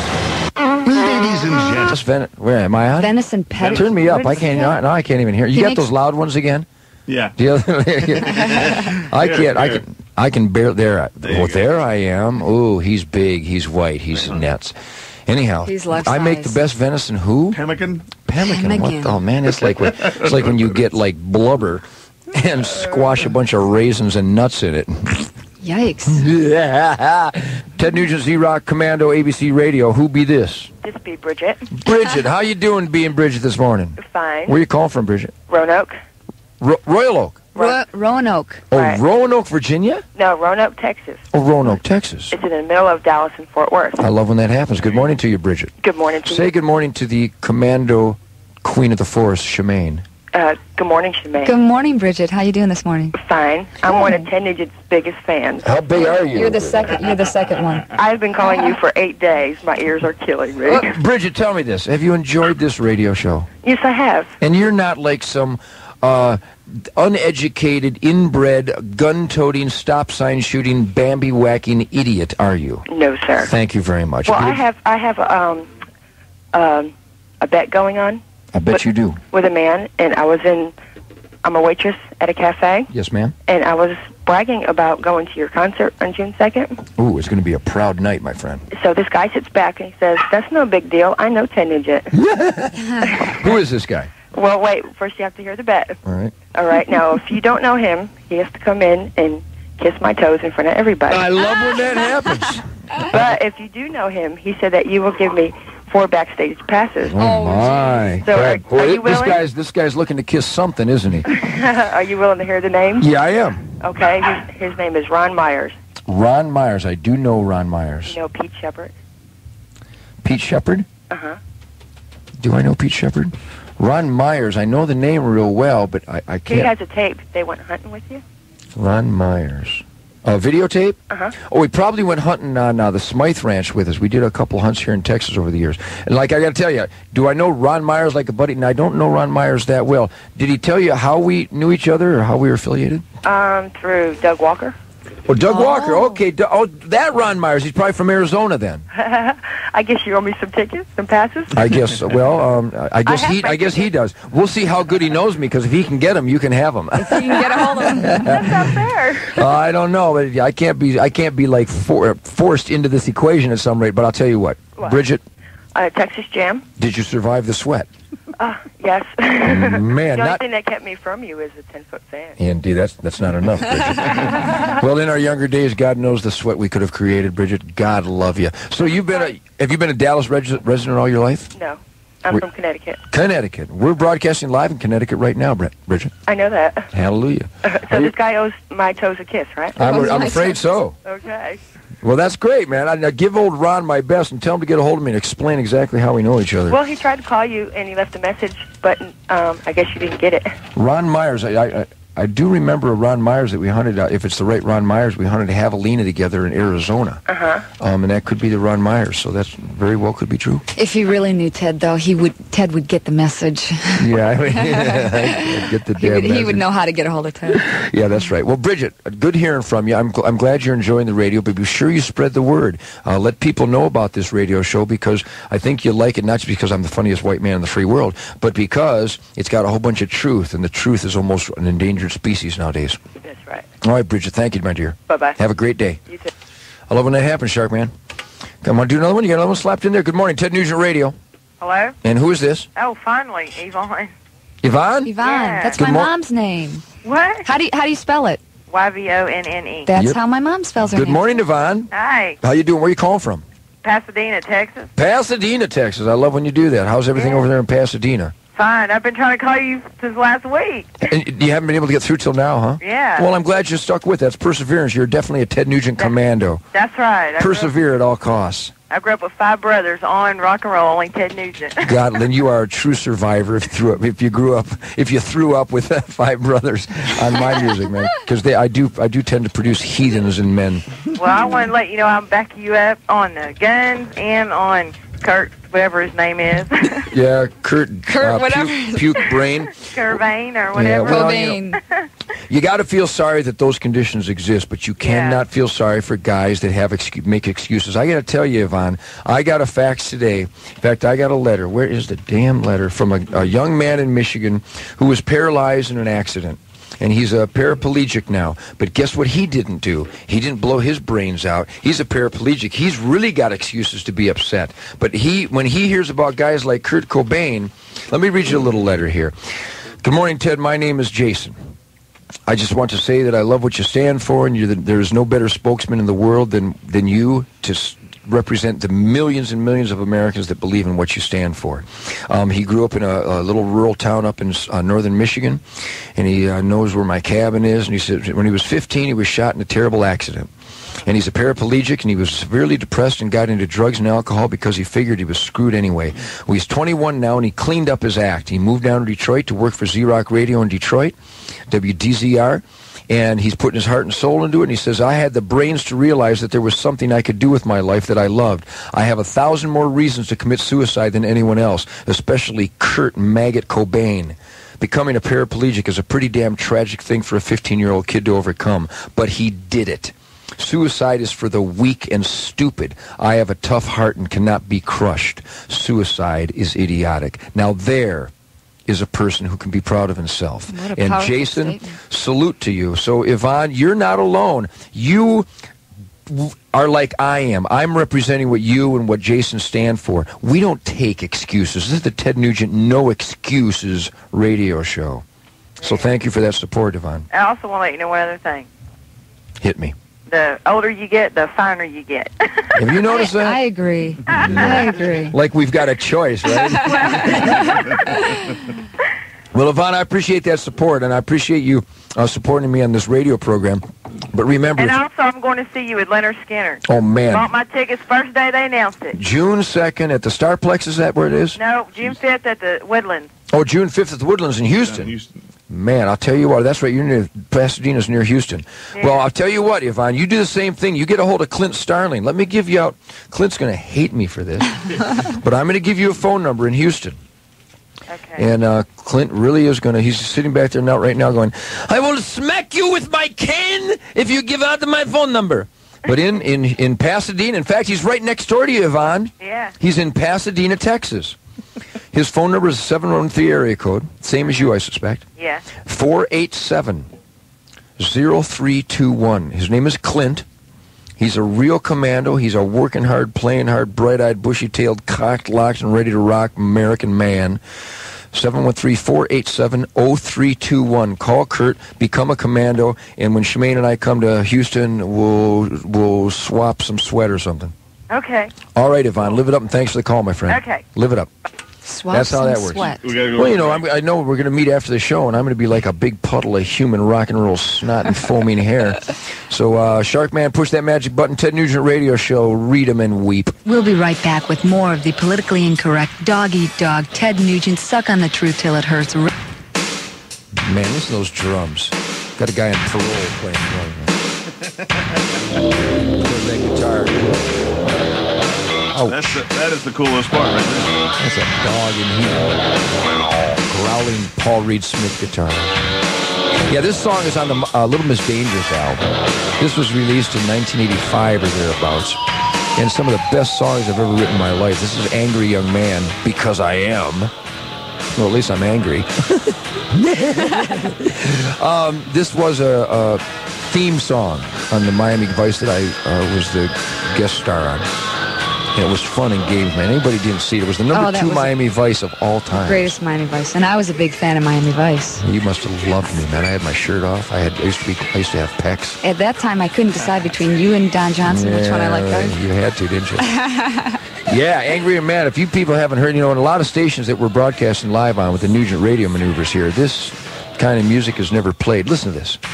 Ladies and gentlemen. Ven- Where am I on? Venison Petty. Turn me up. I can't. Now, now I can't even hear. You Can got I- those loud ones again? Yeah. The other, I can't. I can. I can barely. There. I- There you oh, go. there I am. Ooh, he's big. He's white. He's nets. Anyhow, He's life I make the size. best venison. Who? Pemmican? Pemmican. What? Pemmican. The, oh man, it's like when, it's like when you get like blubber and squash a bunch of raisins and nuts in it. Yikes. Ted Nugent, Z-Rock, Commando, A B C Radio. Who be this? This be Bridget. Bridget, how you doing being Bridget this morning? Fine. Where you calling from, Bridget? Roanoke. Ro- Royal Oak. Ro- Roanoke. Oh, Right. Roanoke, Virginia? No, Roanoke, Texas. Oh, Roanoke, Texas. It's in the middle of Dallas and Fort Worth. I love when that happens. Good morning to you, Bridget. Good morning to Say you. good morning to the Commando Queen of the Forest, Shemaine. Uh, good morning, Shemaine. Good morning, Bridget. How you doing this morning? Fine. I'm one of Ted Nugent's biggest fans. How big are you? You're the second. You're the second one. I've been calling you for eight days. My ears are killing me. Uh, Bridget, tell me this. Have you enjoyed this radio show? Yes, I have. And you're not like some uh, uneducated, inbred, gun-toting, stop-sign-shooting, Bambi-whacking idiot, are you? No, sir. Thank you very much. Well, I Brid- have I have um, um, a bet going on I bet you do. with a man, and I was in. I'm a waitress at a cafe, Yes, ma'am. and I was bragging about going to your concert on June second. Ooh, it's going to be a proud night, my friend. So this guy sits back and he says, "That's no big deal. I know Ted Nugent." Who is this guy? Well, wait. First, you have to hear the bet. All right. All right. Now, if you don't know him, he has to come in and kiss my toes in front of everybody. I love when that happens. But if you do know him, he said that you will give me four backstage passes. Oh, my. So are- Boy, are you this willing? guy's this guy's looking to kiss something, isn't he? Are you willing to hear the name? Yeah, I am. Okay. His, his name is Ron Myers. Ron Myers. I do know Ron Myers. You know Pete Shepard? Pete Shepard? Uh-huh. Do I know Pete Shepard? Ron Myers. I know the name real well, but I, I He can't. has a tape. They went hunting with you? Ron Myers. Uh, videotape? Uh-huh. Oh, he probably went hunting on uh, the Smythe Ranch with us. We did a couple hunts here in Texas over the years. And like I got to tell you, do I know Ron Myers like a buddy? And I don't know Ron Myers that well. Did he tell you how we knew each other or how we were affiliated? Um, through Doug Walker. Oh, Doug Oh. Walker. Okay. D- oh, that Ron Myers. He's probably from Arizona then. I guess you owe me some tickets, some passes? I guess. Well, um, I guess I have he. my I guess he does. We'll see how good he knows me. Because if he can get him, you can have him. You can get a hold of him. That's not fair. uh, I don't know. But I can't be. I can't be like for, forced into this equation at some rate. But I'll tell you what, What? Bridget. Uh, Texas Jam? Did you survive the sweat? Uh, yes. Man, the only not. thing that kept me from you is a ten-foot fan. Indeed, that's that's not enough, Bridget. Well, in our younger days, God knows the sweat we could have created, Bridget. God love you. So you've been a have you been a Dallas reg- resident all your life? No. I'm Wait. from Connecticut. Connecticut. We're broadcasting live in Connecticut right now, Bri- Bridget. I know that. Hallelujah. So this guy owes my toes a kiss, right? I'm, Oh, I'm my afraid goodness. so. Okay. Well, that's great, man. I, now give old Ron my best and tell him to get a hold of me and explain exactly how we know each other. Well, he tried to call you, and he left a message, but um, I guess you didn't get it. Ron Myers, I, I I do remember a Ron Myers that we hunted. Uh, if it's the right Ron Myers, we hunted javelina together in Arizona. Uh-huh. Um, and that could be the Ron Myers. So that's very well could be true. If he really knew Ted, though, he would. Ted would get the message. Yeah, I mean, I'd get the He damn would, he would message. know how to get a hold of Ted. Yeah, that's right. Well, Bridget, good hearing from you. I'm, gl- I'm glad you're enjoying the radio, but be sure you spread the word. Uh, let people know about this radio show because I think you'll like it, not just because I'm the funniest white man in the free world, but because it's got a whole bunch of truth, and the truth is almost an endangered species nowadays. That's right. All right, Bridget, thank you, my dear. Bye-bye. Have a great day. You too. I love when that happens, Shark Man. Come on, do another one. You got another one slapped in there. Good morning, Ted Nugent Radio. Hello? And who is this? Oh, finally, Yvonne. Yvonne? Yvonne, Yeah. that's Good my mor- mom's name. What? How do you, how do you spell it? Y V O N N E. That's Yep. how my mom spells her Good name. morning, Yvonne. Hi, How you doing? Where you calling from? Pasadena, Texas. Pasadena, Texas. I love when you do that. How's everything Yeah. over there in Pasadena? Fine. I've been trying to call you since last week. And you haven't been able to get through till now, huh? Yeah. Well, I'm glad you stuck with it. That's perseverance. You're definitely a Ted Nugent commando. That's right. I grew, up, Persevere at all costs. I grew up with five brothers on rock and roll, only Ted Nugent. God, then you are a true survivor if you threw up. If you grew up, if you threw up with five brothers on my music, man, because they, I do, I do tend to produce heathens in men. Well, I want to let you know I'm backing you up on the guns and on Kurt, whatever his name is. Yeah, Kurt, Kurt, uh, whatever. puke, puke brain. Curvain or whatever. well, Cobain. You got to feel sorry that those conditions exist, but you cannot feel sorry for guys that have excu- make excuses. I got to tell you, Yvonne, I got a fax today. In fact, I got a letter. Where is the damn letter? From a, a young man in Michigan who was paralyzed in an accident. and he's a paraplegic now. But guess what he didn't do? He didn't blow his brains out. He's a paraplegic. He's really got excuses to be upset. But he, when he hears about guys like Kurt Cobain, let me read you a little letter here. Good morning, Ted. My name is Jason. I just want to say that I love what you stand for, and you're the, there is no better spokesman in the world than, than you to s- represent the millions and millions of Americans that believe in what you stand for. Um, he grew up in a, a little rural town up in uh, northern Michigan, and he uh, knows where my cabin is. And he said when he was fifteen, he was shot in a terrible accident. And he's a paraplegic, and he was severely depressed and got into drugs and alcohol because he figured he was screwed anyway. Well, he's twenty-one now, and he cleaned up his act. He moved down to Detroit to work for Z-Rock Radio in Detroit, W D Z R, and he's putting his heart and soul into it, and he says, I had the brains to realize that there was something I could do with my life that I loved. I have a thousand more reasons to commit suicide than anyone else, especially Kurt Maggot Cobain. Becoming a paraplegic is a pretty damn tragic thing for a fifteen-year-old kid to overcome, but he did it. Suicide is for the weak and stupid. I have a tough heart and cannot be crushed. Suicide is idiotic. Now there is a person who can be proud of himself. What a and powerful Jason, statement. salute to you. So Yvonne, you're not alone. You are like I am. I'm representing what you and what Jason stand for. We don't take excuses. This is the Ted Nugent No Excuses radio show. So thank you for that support, Yvonne. I also want to let you know one other thing. Hit me. The older you get, the finer you get. Have you noticed that? I agree. I agree. Like we've got a choice, right? Well, Yvonne, I appreciate that support, and I appreciate you uh, supporting me on this radio program. But remember... And if- also, I'm going to see you at Leonard Skinner. oh, man. Bought my tickets first day they announced it. June second at the Starplex, is that where it is? No, June fifth at the Woodlands. Oh, June fifth at the Woodlands in Houston. Houston. Man, I'll tell you what, that's right, you're near, Pasadena's near Houston. Yeah. Well, I'll tell you what, Yvonne, you do the same thing. You get a hold of Clint Starling. Let me give you out, Clint's going to hate me for this, but I'm going to give you a phone number in Houston. Okay. And uh, Clint really is going to, he's sitting back there now, right now going, I will smack you with my cane if you give out my phone number. But in, in, in Pasadena, in fact, he's right next door to you, Yvonne. Yeah. He's in Pasadena, Texas. His phone number is seven one three area code, same as you, I suspect. Yeah. four eight seven, zero three two one. His name is Clint. He's a real commando. He's a working hard, playing hard, bright-eyed, bushy-tailed, cocked, locked, and ready to rock American man. seven one three, four eight seven, zero three two one. Call Kurt, become a commando, and when Shemaine and I come to Houston, we'll we'll swap some sweat or something. Okay. All right, Yvonne, live it up, and thanks for the call, my friend. Okay. Live it up. Swap That's how some that works. sweat. We gotta go Well, you to know, the I'm, break. I know we're going to meet after the show, and I'm going to be like a big puddle of human rock and roll snot and foaming hair. So, uh, Sharkman, push that magic button. Ted Nugent Radio Show. Read 'em and weep. We'll be right back with more of the politically incorrect dog-eat-dog Ted Nugent suck on the truth till it hurts. Man, listen to those drums. Got a guy on parole playing drums. There's that guitar. Oh, That's the, that is the coolest part right there. that's a dog in here. Growling Paul Reed Smith guitar. Yeah, this song is on the uh, Little Miss Dangerous album. This was released in nineteen eighty-five or thereabouts. And some of the best songs I've ever written in my life. This is Angry Young Man, because I am. Well, at least I'm angry. um, this was a, a theme song on the Miami Vice that I uh, was the guest star on. And it was fun and games, man. Anybody didn't see it. It was the number Oh, that two was Miami Vice of all time. Greatest Miami Vice. And I was a big fan of Miami Vice. You must have loved me, man. I had my shirt off. I had I used to be I used to have pecs. At that time, I couldn't decide between you and Don Johnson, which one I liked better. You had to, didn't you? Yeah, Angry and Mad. If you people haven't heard, you know, in a lot of stations that we're broadcasting live on with the Nugent radio maneuvers here, this kind of music is never played. Listen to this.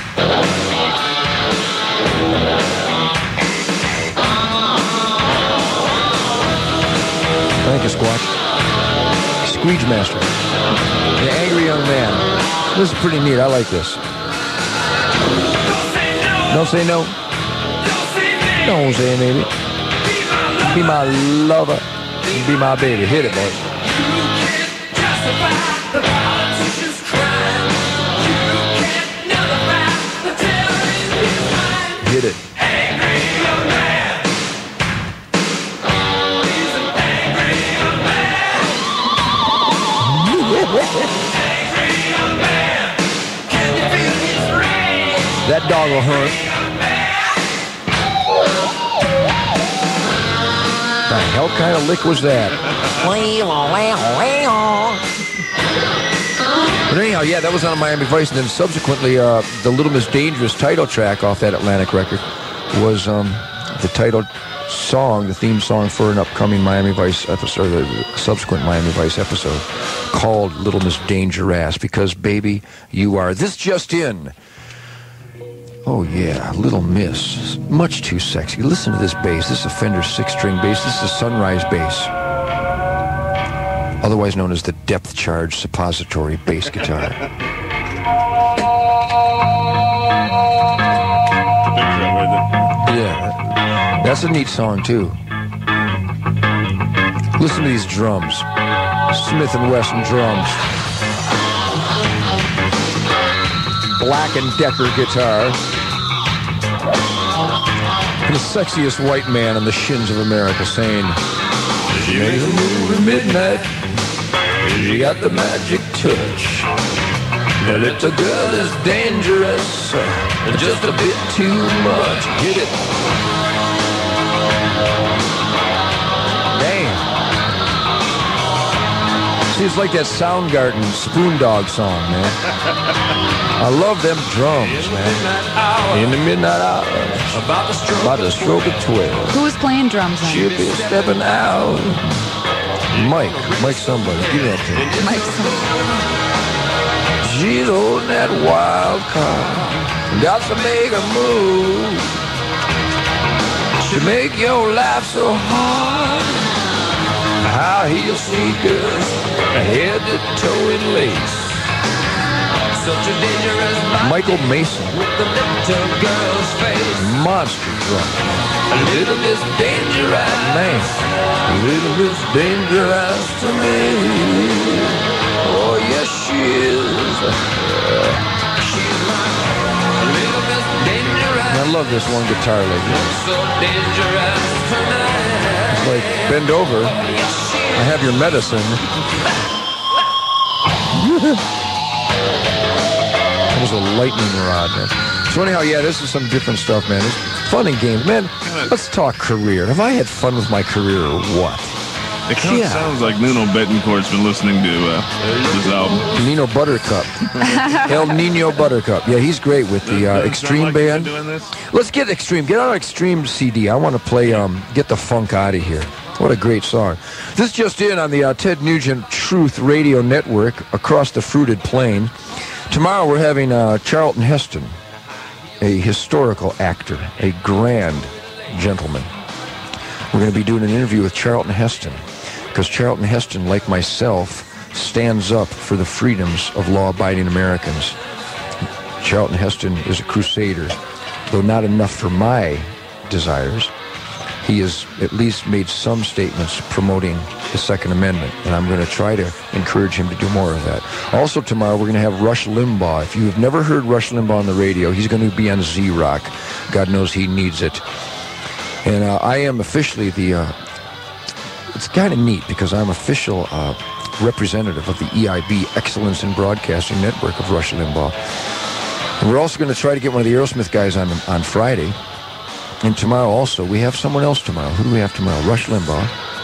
Thank you, Squatch. Squeege Master. The Angry Young Man. This is pretty neat. I like this. Don't say no. Don't say maybe. Be my lover. Be my baby. Hit it, boy. Hit it. That dog will hunt. The hell kind of lick was that? But anyhow, yeah, that was on Miami Vice, and then subsequently, uh, the Little Miss Dangerous title track off that Atlantic record was um, the title song, the theme song for an upcoming Miami Vice episode, or the subsequent Miami Vice episode, called Little Miss Dangerous, because, baby, you are. This just in. Oh, yeah, Little Miss. Much too sexy. Listen to this bass. This is a Fender six-string bass. This is a Sunrise bass, otherwise known as the depth charge suppository bass guitar. Yeah, that's a neat song, too. Listen to these drums. Smith and Wesson drums. Black and Decker guitar. And the sexiest white man on the shins of America saying, "She makes a move at midnight. She got the magic touch. The little girl is dangerous, just a bit too much." Hit it. Damn. Seems like that Soundgarden Spoon Dog song, man. I love them drums, man. In the midnight hour, about the stroke, about the stroke of twelve. Who was playing drums then? She'll be stepping out. Mike, Mike somebody, give it up to him. Mike somebody. She's holding that wild card. Got to make a move to make your life so hard. High heel sneakers, head to toe in lace. Such a dangerous Michael Mason with the little girl's face. Monster drum. A little Miss Dangerous, man. A little Miss Dangerous to me. Oh yes she is. She's my little Miss Dangerous. I love this one guitar lick. So dangerous tonight. It's like bend over. I have your medicine. That was a lightning rod, man. So anyhow, yeah, this is some different stuff, man. It's fun and games. Man, let's talk career. Have I had fun with my career or what? It kind of yeah. sounds like Nuno Betancourt's been listening to uh, this album. Nino Buttercup. El Nino Buttercup. Yeah, he's great with the uh, Extreme like Band. Doing this? Let's get Extreme. Get on Extreme C D. I want to play um, Get the Funk Out of Here. What a great song. This just in on the uh, Ted Nugent Truth Radio Network across the fruited plain. Tomorrow we're having uh, Charlton Heston, a historical actor, a grand gentleman. We're going to be doing an interview with Charlton Heston because Charlton Heston, like myself, stands up for the freedoms of law-abiding Americans. Charlton Heston is a crusader, though not enough for my desires. He has at least made some statements promoting the Second Amendment, and I'm going to try to encourage him to do more of that. Also tomorrow, we're going to have Rush Limbaugh. If you have never heard Rush Limbaugh on the radio, he's going to be on Z-Rock. God knows he needs it. And uh, I am officially the... Uh, it's kind of neat because I'm official uh, representative of the E I B, Excellence in Broadcasting Network of Rush Limbaugh. And we're also going to try to get one of the Aerosmith guys on on Friday. And tomorrow also, we have someone else tomorrow. Who do we have tomorrow? Rush Limbaugh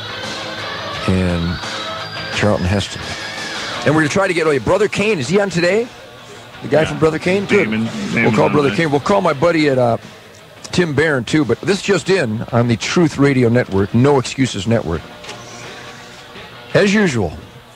and Charlton Heston. And we're going to try to get, oh, Brother Kane. Is he on today? The guy yeah. from Brother Kane? Good. Damon, Damon we'll call Brother day. Kane. We'll call my buddy at uh, Tim Barron, too. But this just in on the Truth Radio Network, No Excuses Network. As usual,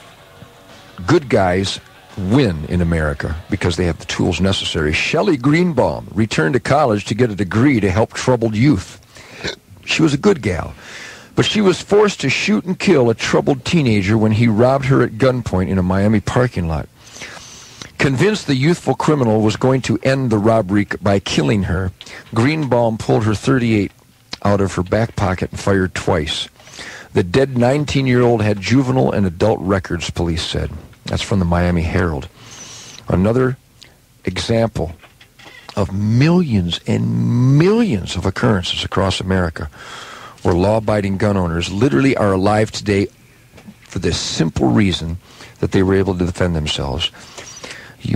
good guys win in America because they have the tools necessary. Shelley Greenbaum returned to college to get a degree to help troubled youth. She was a good gal, but she was forced to shoot and kill a troubled teenager when he robbed her at gunpoint in a Miami parking lot. Convinced the youthful criminal was going to end the robbery by killing her, Greenbaum pulled her thirty-eight out of her back pocket and fired twice. The dead nineteen-year-old had juvenile and adult records, police said. That's from the Miami Herald. Another example of millions and millions of occurrences across America where law-abiding gun owners literally are alive today for the simple reason that they were able to defend themselves. You've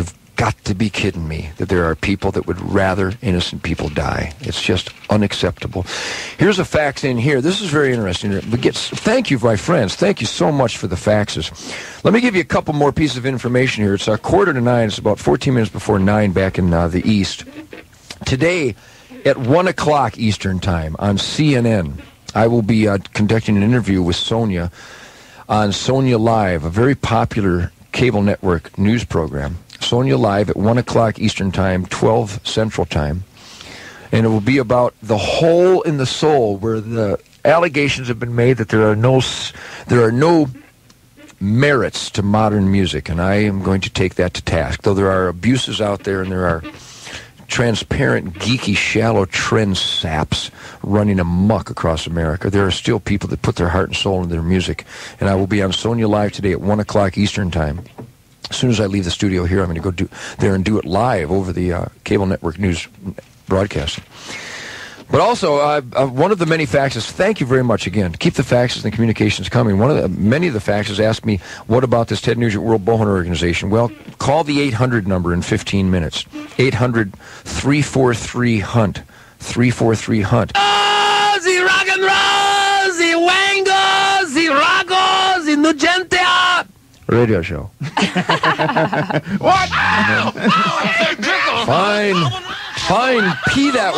got to be kidding me that there are people that would rather innocent people die. It's just unacceptable. Here's a fax in here. This is very interesting. We get, thank you, my friends. Thank you so much for the faxes. Let me give you a couple more pieces of information here. It's a quarter to nine. It's about fourteen minutes before nine back in uh, the East. Today, at one o'clock Eastern Time on C N N, I will be uh, conducting an interview with Sonia on Sonia Live, a very popular cable network news program. Sonia Live at one o'clock Eastern Time, twelve Central Time. And it will be about the hole in the soul, where the allegations have been made that there are no, there are no merits to modern music. And I am going to take that to task. Though there are abuses out there and there are transparent, geeky, shallow trend saps running amok across America, there are still people that put their heart and soul into their music. And I will be on Sonia Live today at one o'clock Eastern Time. As soon as I leave the studio here, I'm going to go do there and do it live over the uh, cable network news broadcasting. But also, uh, uh, one of the many faxes, thank you very much again. Keep the faxes and the communications coming. One of the, many of the faxes asked me, what about this Ted Nugent World Bowhunter Organization? Well, call the eight hundred number in fifteen minutes. eight hundred, three four three, hunt. three four three, hunt. Oh, the rock and roll, the wango, the rocko, the Nugent. Radio show. What? Fine. Fine. Pee that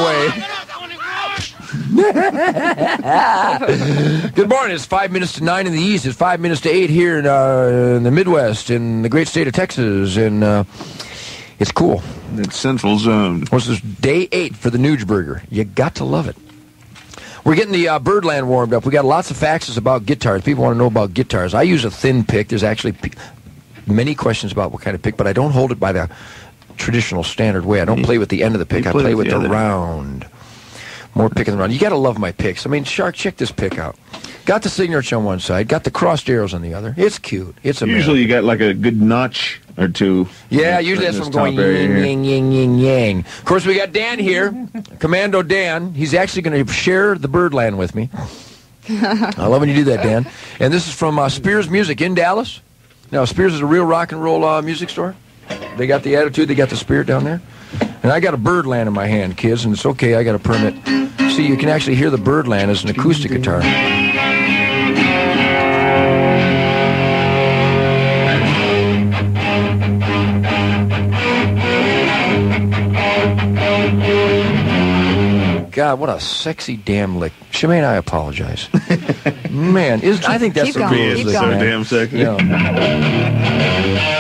way. Good morning. It's five minutes to nine in the East. It's five minutes to eight here in, uh, in the Midwest, in the great state of Texas, and uh, it's cool. It's Central Zone. What's this? Day eight for the Nuge Burger. You got to love it. We're getting the uh, Birdland warmed up. We got lots of faxes about guitars. People want to know about guitars. I use a thin pick. There's actually p- many questions about what kind of pick, but I don't hold it by the traditional standard way. I don't play with the end of the pick. I play with the, the round. More pick in the round. You got to love my picks. I mean, Shark, check this pick out. Got the signature on one side. Got the crossed arrows on the other. It's cute. It's a Usually you got like a good notch or two. Yeah, usually that's what I'm going yin, yin, yin, yin, yang. Of course, we got Dan here, Commando Dan. He's actually going to share the Birdland with me. I love when you do that, Dan. And this is from uh, Spears Music in Dallas. Now, Spears is a real rock and roll uh, music store. They got the attitude. They got the spirit down there. And I got a Birdland in my hand, kids, and it's okay. I got a permit. See, you can actually hear the Birdland as an acoustic guitar. God, what a sexy damn lick. Shemaine, I apologize. Man, is I think that's Keep the going, coolest keep lick, going. man. So damn sexy. Yeah.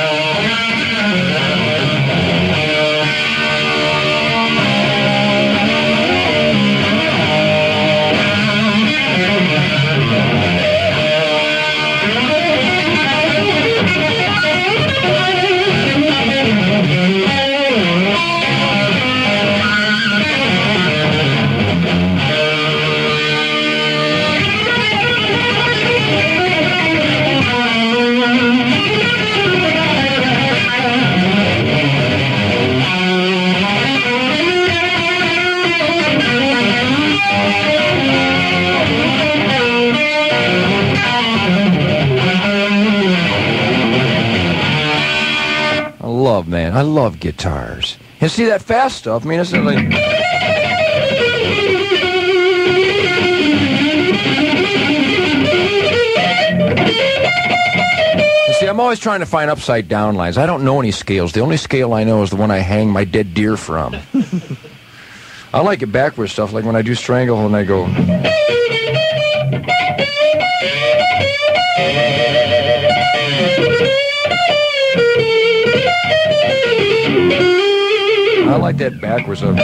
Love, man. I love guitars. And see that fast stuff? I mean, it's like... You see, I'm always trying to find upside down lines. I don't know any scales. The only scale I know is the one I hang my dead deer from. I like it backwards stuff, like when I do Strangle and I go... I like that backwards of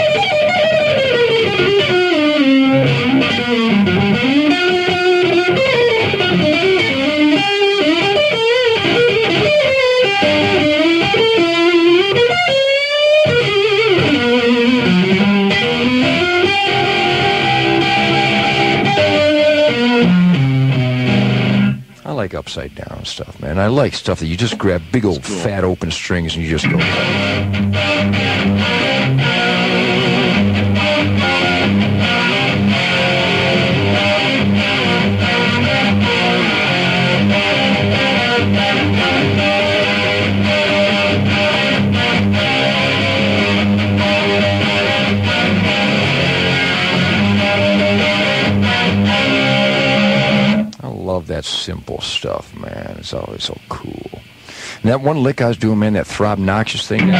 I like upside down stuff, man. I like stuff that you just grab big old cool. fat open strings and you just go. that simple stuff, man. It's always so cool. And that one lick I was doing, man, that throb noxious thing.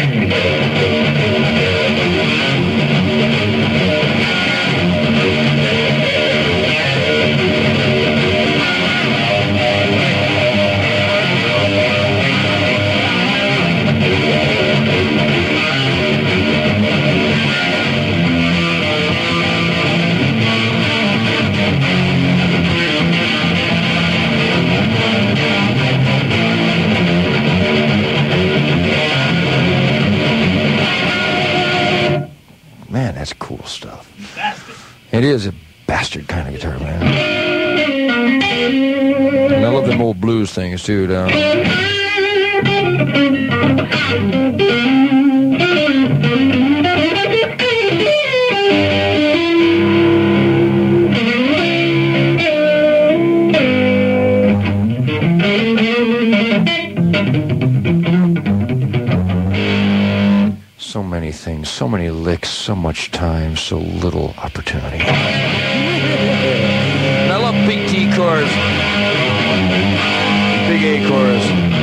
Man, that's cool stuff. Bastard. It is a bastard kind of guitar, man. And I love them old blues things, too. Down. So many things, so many licks, so much time, so little opportunity. And I love big T chorus, big A chorus.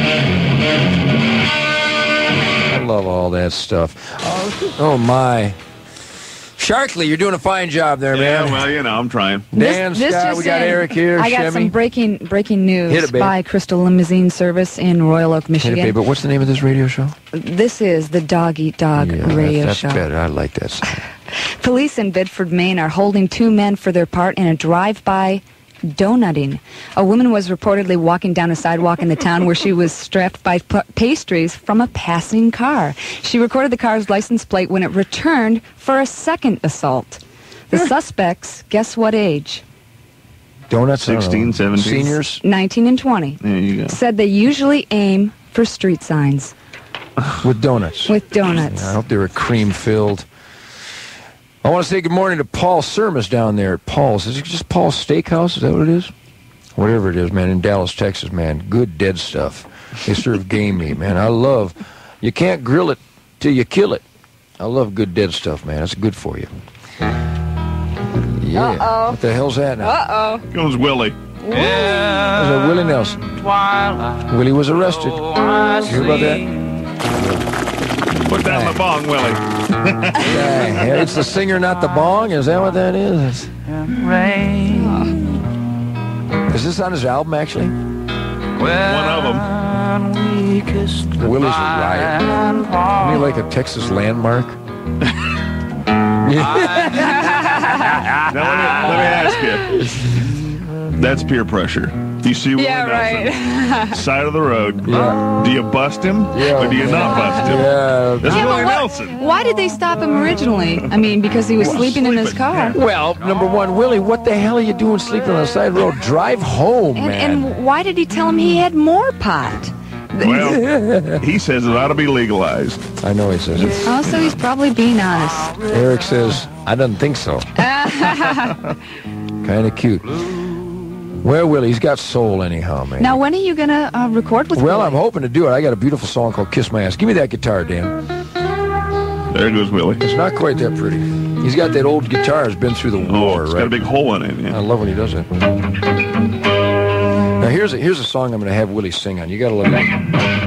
I love all that stuff. Oh, oh my. Sharkley, you're doing a fine job there, man. Yeah, well, you know, I'm trying. Dan, This- this Scott, just we got in. Eric here, I got Shemmy. some breaking breaking news Hit it, babe. by Crystal Limousine Service in Royal Oak, Hit Michigan. it, babe. But what's the name of this radio show? This is the Dog Eat Dog Yeah, radio that's show. better. I like that song. Police in Bedford, Maine are holding two men for their part in a drive-by donutting. A woman was reportedly walking down a sidewalk in the town where she was strapped by p- pastries from a passing car. She recorded the car's license plate when it returned for a second assault. The suspects, guess what age? Donuts? I don't know. sixteen, seventeen. Seniors? nineteen and twenty. There you go. Said they usually aim for street signs With donuts. with donuts. I hope they were cream-filled. I want to say good morning to Paul Sermus down there at Paul's. Is it just Paul's Steakhouse? Is that what it is? Whatever it is, man, in Dallas, Texas, man. Good dead stuff. They serve game meat, man. I love, you can't grill it till you kill it. I love good dead stuff, man. It's good for you. Yeah. Uh-oh. What the hell's that now? Uh-oh. Goes Willie. There's a Willie Nelson. Willie was arrested. You hear about that? Put down the bong, Willie. Yeah, it's the singer, not the bong. Is that what that is? Is this on his album, actually? One of them. Willie's a riot. Isn't he like a Texas landmark? Now, let me, let me ask you. That's peer pressure. Do you see Willie Yeah, Nelson? right. Side of the road. Yeah. Do you bust him? Yeah. Or do you not bust him? Yeah. That's Yeah, but Willie what- Nelson. Why did they stop him originally? I mean, because he was Well, sleeping in his sleeping, car. yeah. Well, number one, Willie, what the hell are you doing sleeping on the side of the road? Drive home, And, man. and why did he tell him he had more pot? Well, he says it ought to be legalized. I know he says it. Also, he's probably being honest. Eric says, I don't think so. Kind of cute. Well, Willie, he's got soul anyhow, man. Now, when are you going to uh, record with Well, Willie? I'm hoping to do it. I got a beautiful song called Kiss My Ass. Give me that guitar, Dan. There goes Willie. It's not quite that pretty. He's got that old guitar that's been through the war, Oh, it's right? got a big hole in it. I Yeah. love when he does it. Now, here's a, here's a song I'm going to have Willie sing on. You got to love it.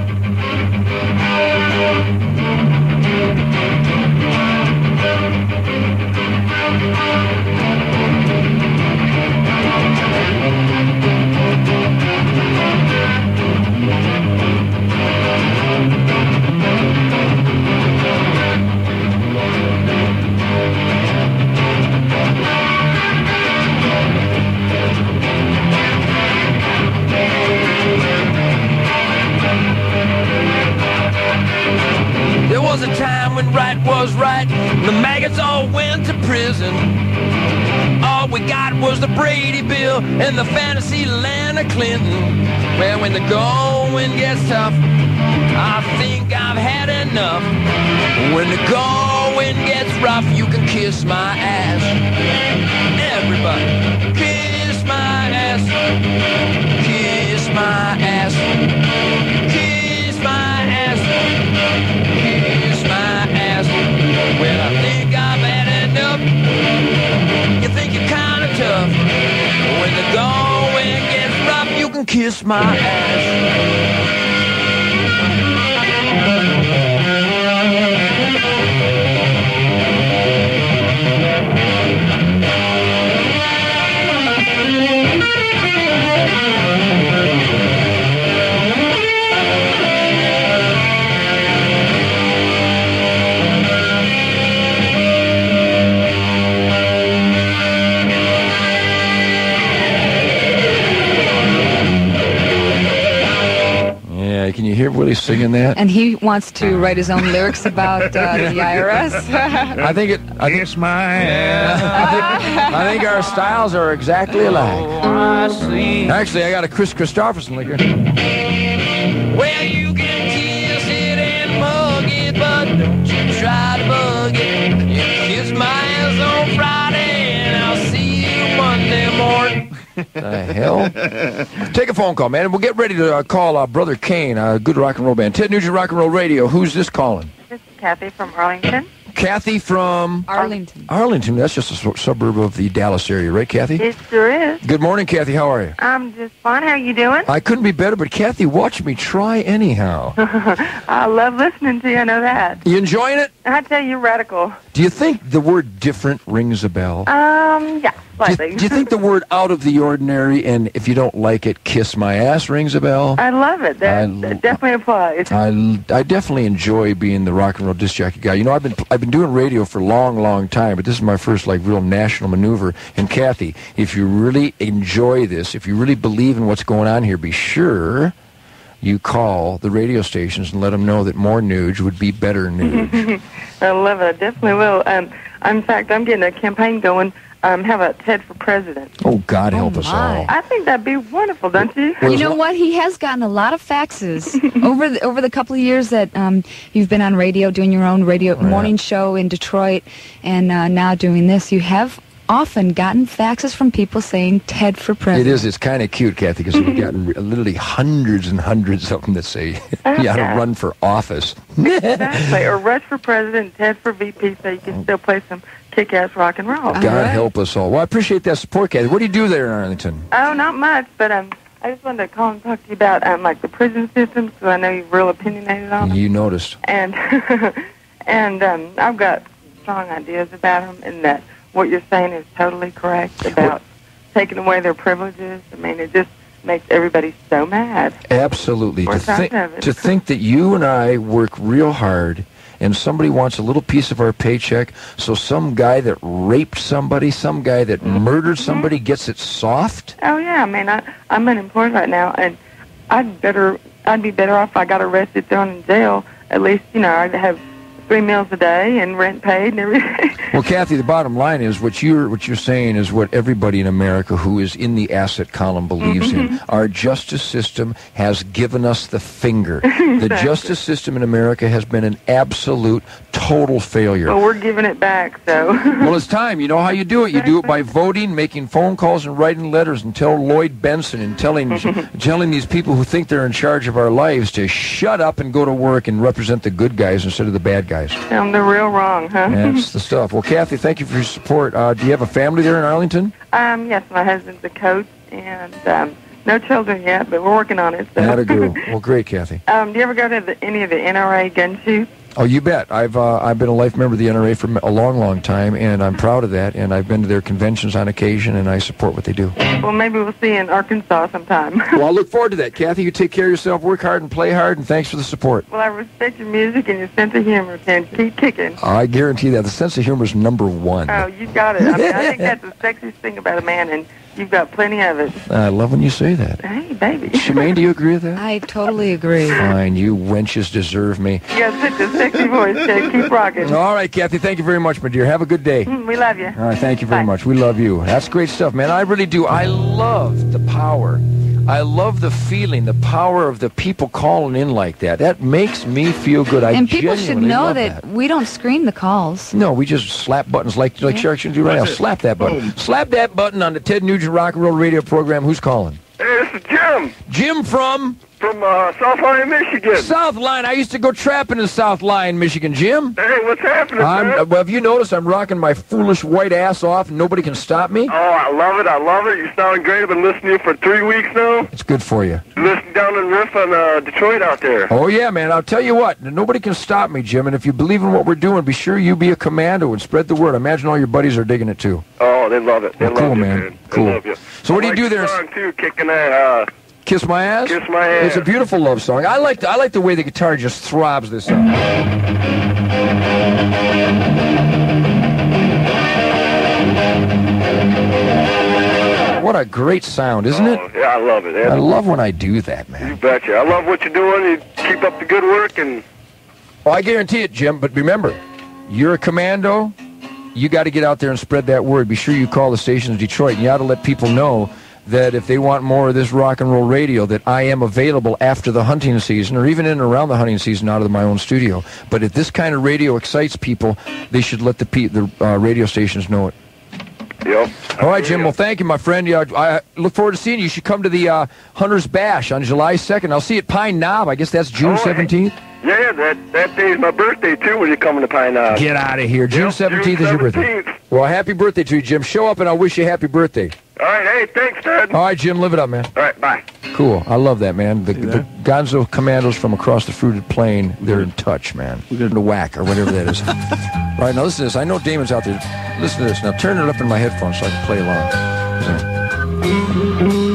There was a time when right was right. The maggots all went to prison. All we got was the Brady Bill and the fantasy land of Clinton. Well, when the going gets tough, I think I've had enough. When the going gets rough, you can kiss my ass. Everybody, kiss my ass. Kiss my ass. Kiss my ass. Kiss my ass. Well, I think I've had enough. You think you're kind of tough. When the going gets rough, kiss my ass. Can you hear Willie singing that? And he wants to write his own lyrics about uh, the I R S. I think it. I think it's my ass. I think, I think our styles are exactly alike. Oh, I see. Actually, I got a Chris Christopherson liquor. Well, you can kiss it and mug it, but don't you try to bug it. You kiss my ass on Friday, and I'll see you Monday morning. The hell? Take a phone call, man, and we'll get ready to uh, call uh, Brother Kane, a good rock and roll band. Ted Nugent Rock and Roll Radio. Who's this calling? This is Kathy from Arlington. Kathy from Arlington. Arlington. That's just a su- suburb of the Dallas area, right, Kathy? It sure is. Good morning, Kathy. How are you? I'm just fine. How you doing? I couldn't be better, but Kathy, watch me try anyhow. I love listening to you. I know that. You enjoying it? I tell you, radical. Do you think the word different rings a bell? Um, yeah, Do slightly. you, do you think the word out of the ordinary and if you don't like it, kiss my ass rings a bell? I love it. That, I- that definitely applies. I, I definitely enjoy being the rock and roll disc jockey guy. You know, I've been I've been doing radio for a long, long time, but this is my first like real national maneuver. And Kathy, if you really enjoy this, if you really believe in what's going on here, be sure you call the radio stations and let them know that more Nuge would be better Nuge. I love it. I definitely will. Um, in fact, I'm getting a campaign going. Um, how about Ted for president? Oh, God help us my. all. I think that'd be wonderful, don't you? Well, You as know lo- what? He has gotten a lot of faxes over the, over the couple of years that um, you've been on radio, doing your own radio Right. morning show in Detroit, and uh, now doing this. You have often gotten faxes from people saying Ted for It president. is. It's kind of cute, Kathy, because we've gotten re- literally hundreds and hundreds of them that say you ought to yeah. run for office. Exactly. Or Rush for president, Ted for V P, so you can still play some kick-ass rock and roll. God right. help us all. Well, I appreciate that support, Kathy. What do you do there in Arlington? Oh, not much, but um, I just wanted to call and talk to you about um, like the prison systems, because I know you're real opinionated on them. You noticed. And and um, I've got strong ideas about them, and that what you're saying is totally correct about taking away their privileges. I mean, it just makes everybody so mad. Absolutely. To, Four times think, seven. to think that you and I work real hard and somebody wants a little piece of our paycheck, so some guy that raped somebody, some guy that murdered somebody gets it soft? Oh yeah, I mean, I I'm unemployed right now, and I'd better I'd be better off if I got arrested, thrown in jail. At least, you know, I'd have three meals a day and rent paid and everything. Well, Kathy, the bottom line is what you're what you're saying is what everybody in America who is in the asset column believes in. Our justice system has given us the finger. The justice system in America has been an absolute, total failure. Well, we're giving it back, so. Well, it's time. You know how you do it. You do it by voting, making phone calls, and writing letters, and tell Lloyd Benson and telling telling these people who think they're in charge of our lives to shut up and go to work and represent the good guys instead of the bad guys. Um, they're real wrong, huh? That's the stuff. Well, Kathy, thank you for your support. Uh, do you have a family there in Arlington? Um, yes, my husband's a coach, and um, no children yet, but we're working on it. So. Not a girl. Well, great, Kathy. um, do you ever go to the, any of the N R A gun shoots? Oh, you bet. I've uh, I've been a life member of the N R A for a long, long time, and I'm proud of that. And I've been to their conventions on occasion, and I support what they do. Well, maybe we'll see you in Arkansas sometime. Well, I look forward to that. Kathy, you take care of yourself, work hard, and play hard, and thanks for the support. Well, I respect your music and your sense of humor, and keep kicking. I guarantee that. The sense of humor is number one. Oh, you got it. I mean, I think that's the sexiest thing about a man, and you've got plenty of it. I love when you say that. Hey, baby. Shemaine, do you agree with that? I totally agree. Fine, you wenches deserve me. You got such a sexy voice, Ted. Keep rocking. All right, Kathy, thank you very much, my dear. Have a good day. Mm, we love you. All right, thank you very Bye. much. We love you. That's great stuff, man. I really do. I love the power. I love the feeling, the power of the people calling in like that. That makes me feel good. I And people should genuinely know love that, we don't screen the calls. No, we just slap buttons like like Shark should do right now. That's it. Slap that button. Boom. Slap that button on the Ted Nugent Rock and Roll Radio program. Who's calling? Hey, this is Jim. Jim from... from uh, South Lyon, Michigan. South Lyon. I used to go trapping in South Lyon, Michigan, Jim. Hey, what's happening, I'm, man? well, have you noticed I'm rocking my foolish white ass off and nobody can stop me? Oh, I love it. I love it. You sound great. I've been listening to you for three weeks now. It's good for you. Listening down in Riff on uh, Detroit out there. Oh, yeah, man. I'll tell you what. Nobody can stop me, Jim. And if you believe in what we're doing, be sure you be a commando and spread the word. I imagine all your buddies are digging it, too. Oh, they love it. They well, love cool, you, man. man. Cool. They love you. So what I do you like do there? The song, too, kicking that, uh... Kiss My Ass? Kiss My Ass. It's a beautiful love song. I like the, I like the way the guitar just throbs this song. What a great sound, isn't it? Oh, yeah, I love it. I love when I do that, man. You betcha. I love what you're doing. You keep up the good work. and. Well, I guarantee it, Jim, but remember, you're a commando. You got to get out there and spread that word. Be sure you call the stations in Detroit, and you ought to let people know that if they want more of this rock and roll radio, that I am available after the hunting season, or even in and around the hunting season out of my own studio. But if this kind of radio excites people, they should let the pe the uh, radio stations know it. Yep. All right, Jim. Well, thank you, my friend. Yeah, I look forward to seeing you. You should come to the uh, Hunter's Bash on July second. I'll see you at Pine Knob. I guess that's June seventeenth. Yeah, that, that day is my birthday, too, when you're coming to Pine Knob. Get out of here. June seventeenth is your birthday. Well, happy birthday to you, Jim. Show up, and I'll wish you a happy birthday. All right, hey, thanks, Ted. All right, Jim, live it up, man. All right, bye. Cool. I love that, man. The, the Gonzo Commandos from across the fruited plain, they're in touch, man. We're going to whack, or whatever that is. All right, now listen to this. I know Damon's out there. Listen to this. Now turn it up in my headphones so I can play along. Listen.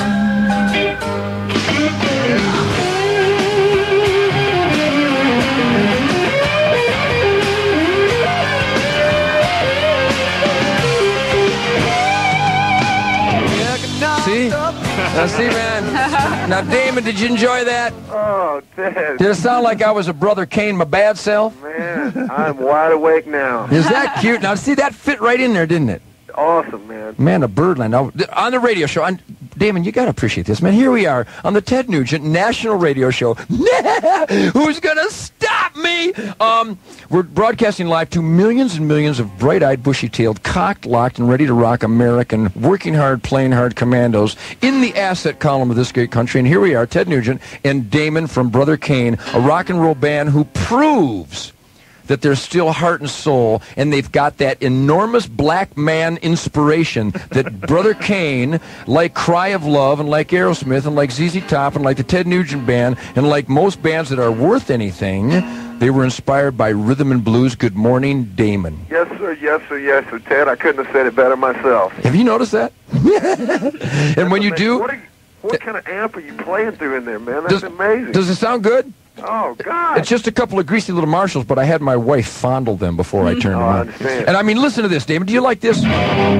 See? Now, see, man. Now, Damon, did you enjoy that? Oh, Ted. Did it sound like I was a Brother Kane, my bad self? Man, I'm wide awake now. Is that cute? Now, see, that fit right in there, didn't it? Awesome, man. Man, a birdland. Now, on the radio show, on, Damon, you got to appreciate this, man. Here we are on the Ted Nugent National Radio Show. Who's going to stop me? Um, we're broadcasting live to millions and millions of bright-eyed, bushy-tailed, cocked, locked, and ready-to-rock American, working hard, playing hard commandos in the asset column of this great country. And here we are, Ted Nugent and Damon from Brother Kane, a rock and roll band who proves that they're still heart and soul, and they've got that enormous black man inspiration that Brother Kane, like Cry of Love, and like Aerosmith, and like Z Z Top, and like the Ted Nugent Band, and like most bands that are worth anything, they were inspired by rhythm and blues. Good morning, Damon. Yes, sir, yes, sir, yes, sir, Ted. I couldn't have said it better myself. Have you noticed that? And when you do... What, are you, what kind of amp are you playing through in there, man? That's does, amazing. Does it sound good? Oh, God. It's just a couple of greasy little Marshalls, but I had my wife fondle them before I turned oh, them I on. understand. And I mean, listen to this, Damon. Do you like this?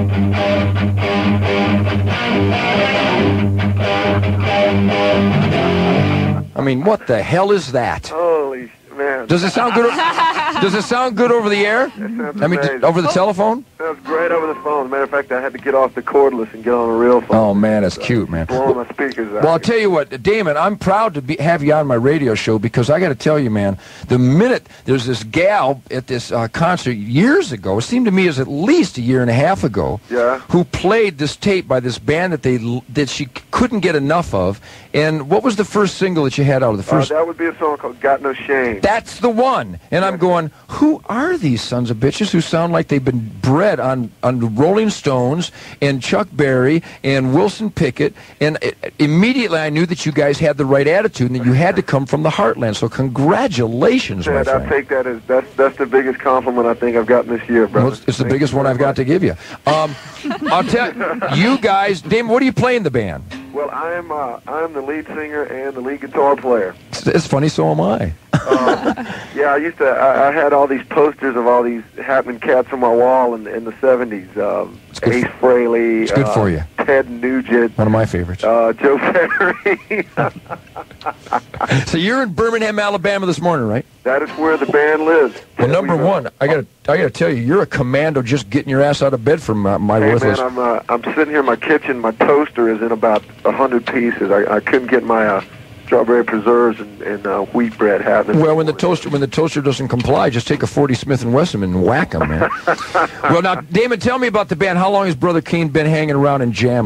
I mean, what the hell is that? Holy man. Does it sound good? Does it sound good over the air? That sounds I mean, amazing. over the telephone? Sounds great over the phone. As a matter of fact, I had to get off the cordless and get on a real phone. Oh, man, that's cute, man. Blowing my speakers out. Well, I'll tell you what, Damon, I'm proud to be, have you on my radio show because I got to tell you, man, the minute there's this gal at this uh, concert years ago, it seemed to me it was at least a year and a half ago, yeah. who played this tape by this band that they that she couldn't get enough of. And what was the first single that you had out of the first? Uh, that would be a song called Got No Shame. That's the one. And I'm going, who are these sons of bitches who sound like they've been bred on, on the Rolling Stones and Chuck Berry and Wilson Pickett? And it, immediately I knew that you guys had the right attitude and that you had to come from the heartland. So congratulations, my friend. I take that as that's that's the biggest compliment I think I've gotten this year, brother. Well, it's, it's the biggest one I've got to give you. Um, I'll tell you guys, Damon, what do you play in the band? Well, I am uh, I'm the lead singer and the lead guitar player. It's, it's funny, so am I. uh, yeah, I used to. I, I had all these posters of all these happening cats on my wall in, in the seventies. Um, Ace Frehley. It's good uh, for you. Ted Nugent. One of my favorites. Uh, Joe Perry. So you're in Birmingham, Alabama this morning, right? That is where the band lives. Well, number one, I gotta, I gotta tell you, you're a commando just getting your ass out of bed from my, my hey, worthless. man, I'm uh, I'm sitting here in my kitchen. My toaster is in about a hundred pieces. I, I couldn't get my uh, strawberry preserves and, and uh, wheat bread happening. Well, when the toaster when the toaster doesn't comply, just take a forty Smith and Wesson and whack them, man. Well, now, Damon, tell me about the band. How long has Brother Kane been hanging around and jamming?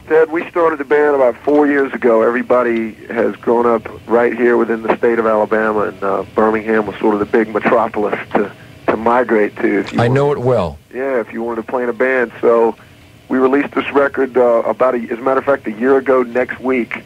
Ted, we started the band about four years ago. Everybody has grown up right here within the state of Alabama, and uh, Birmingham was sort of the big metropolis to, to migrate to. If you I wanted, know it well. Yeah, if you wanted to play in a band. So we released this record uh, about, a, as a matter of fact, a year ago next week.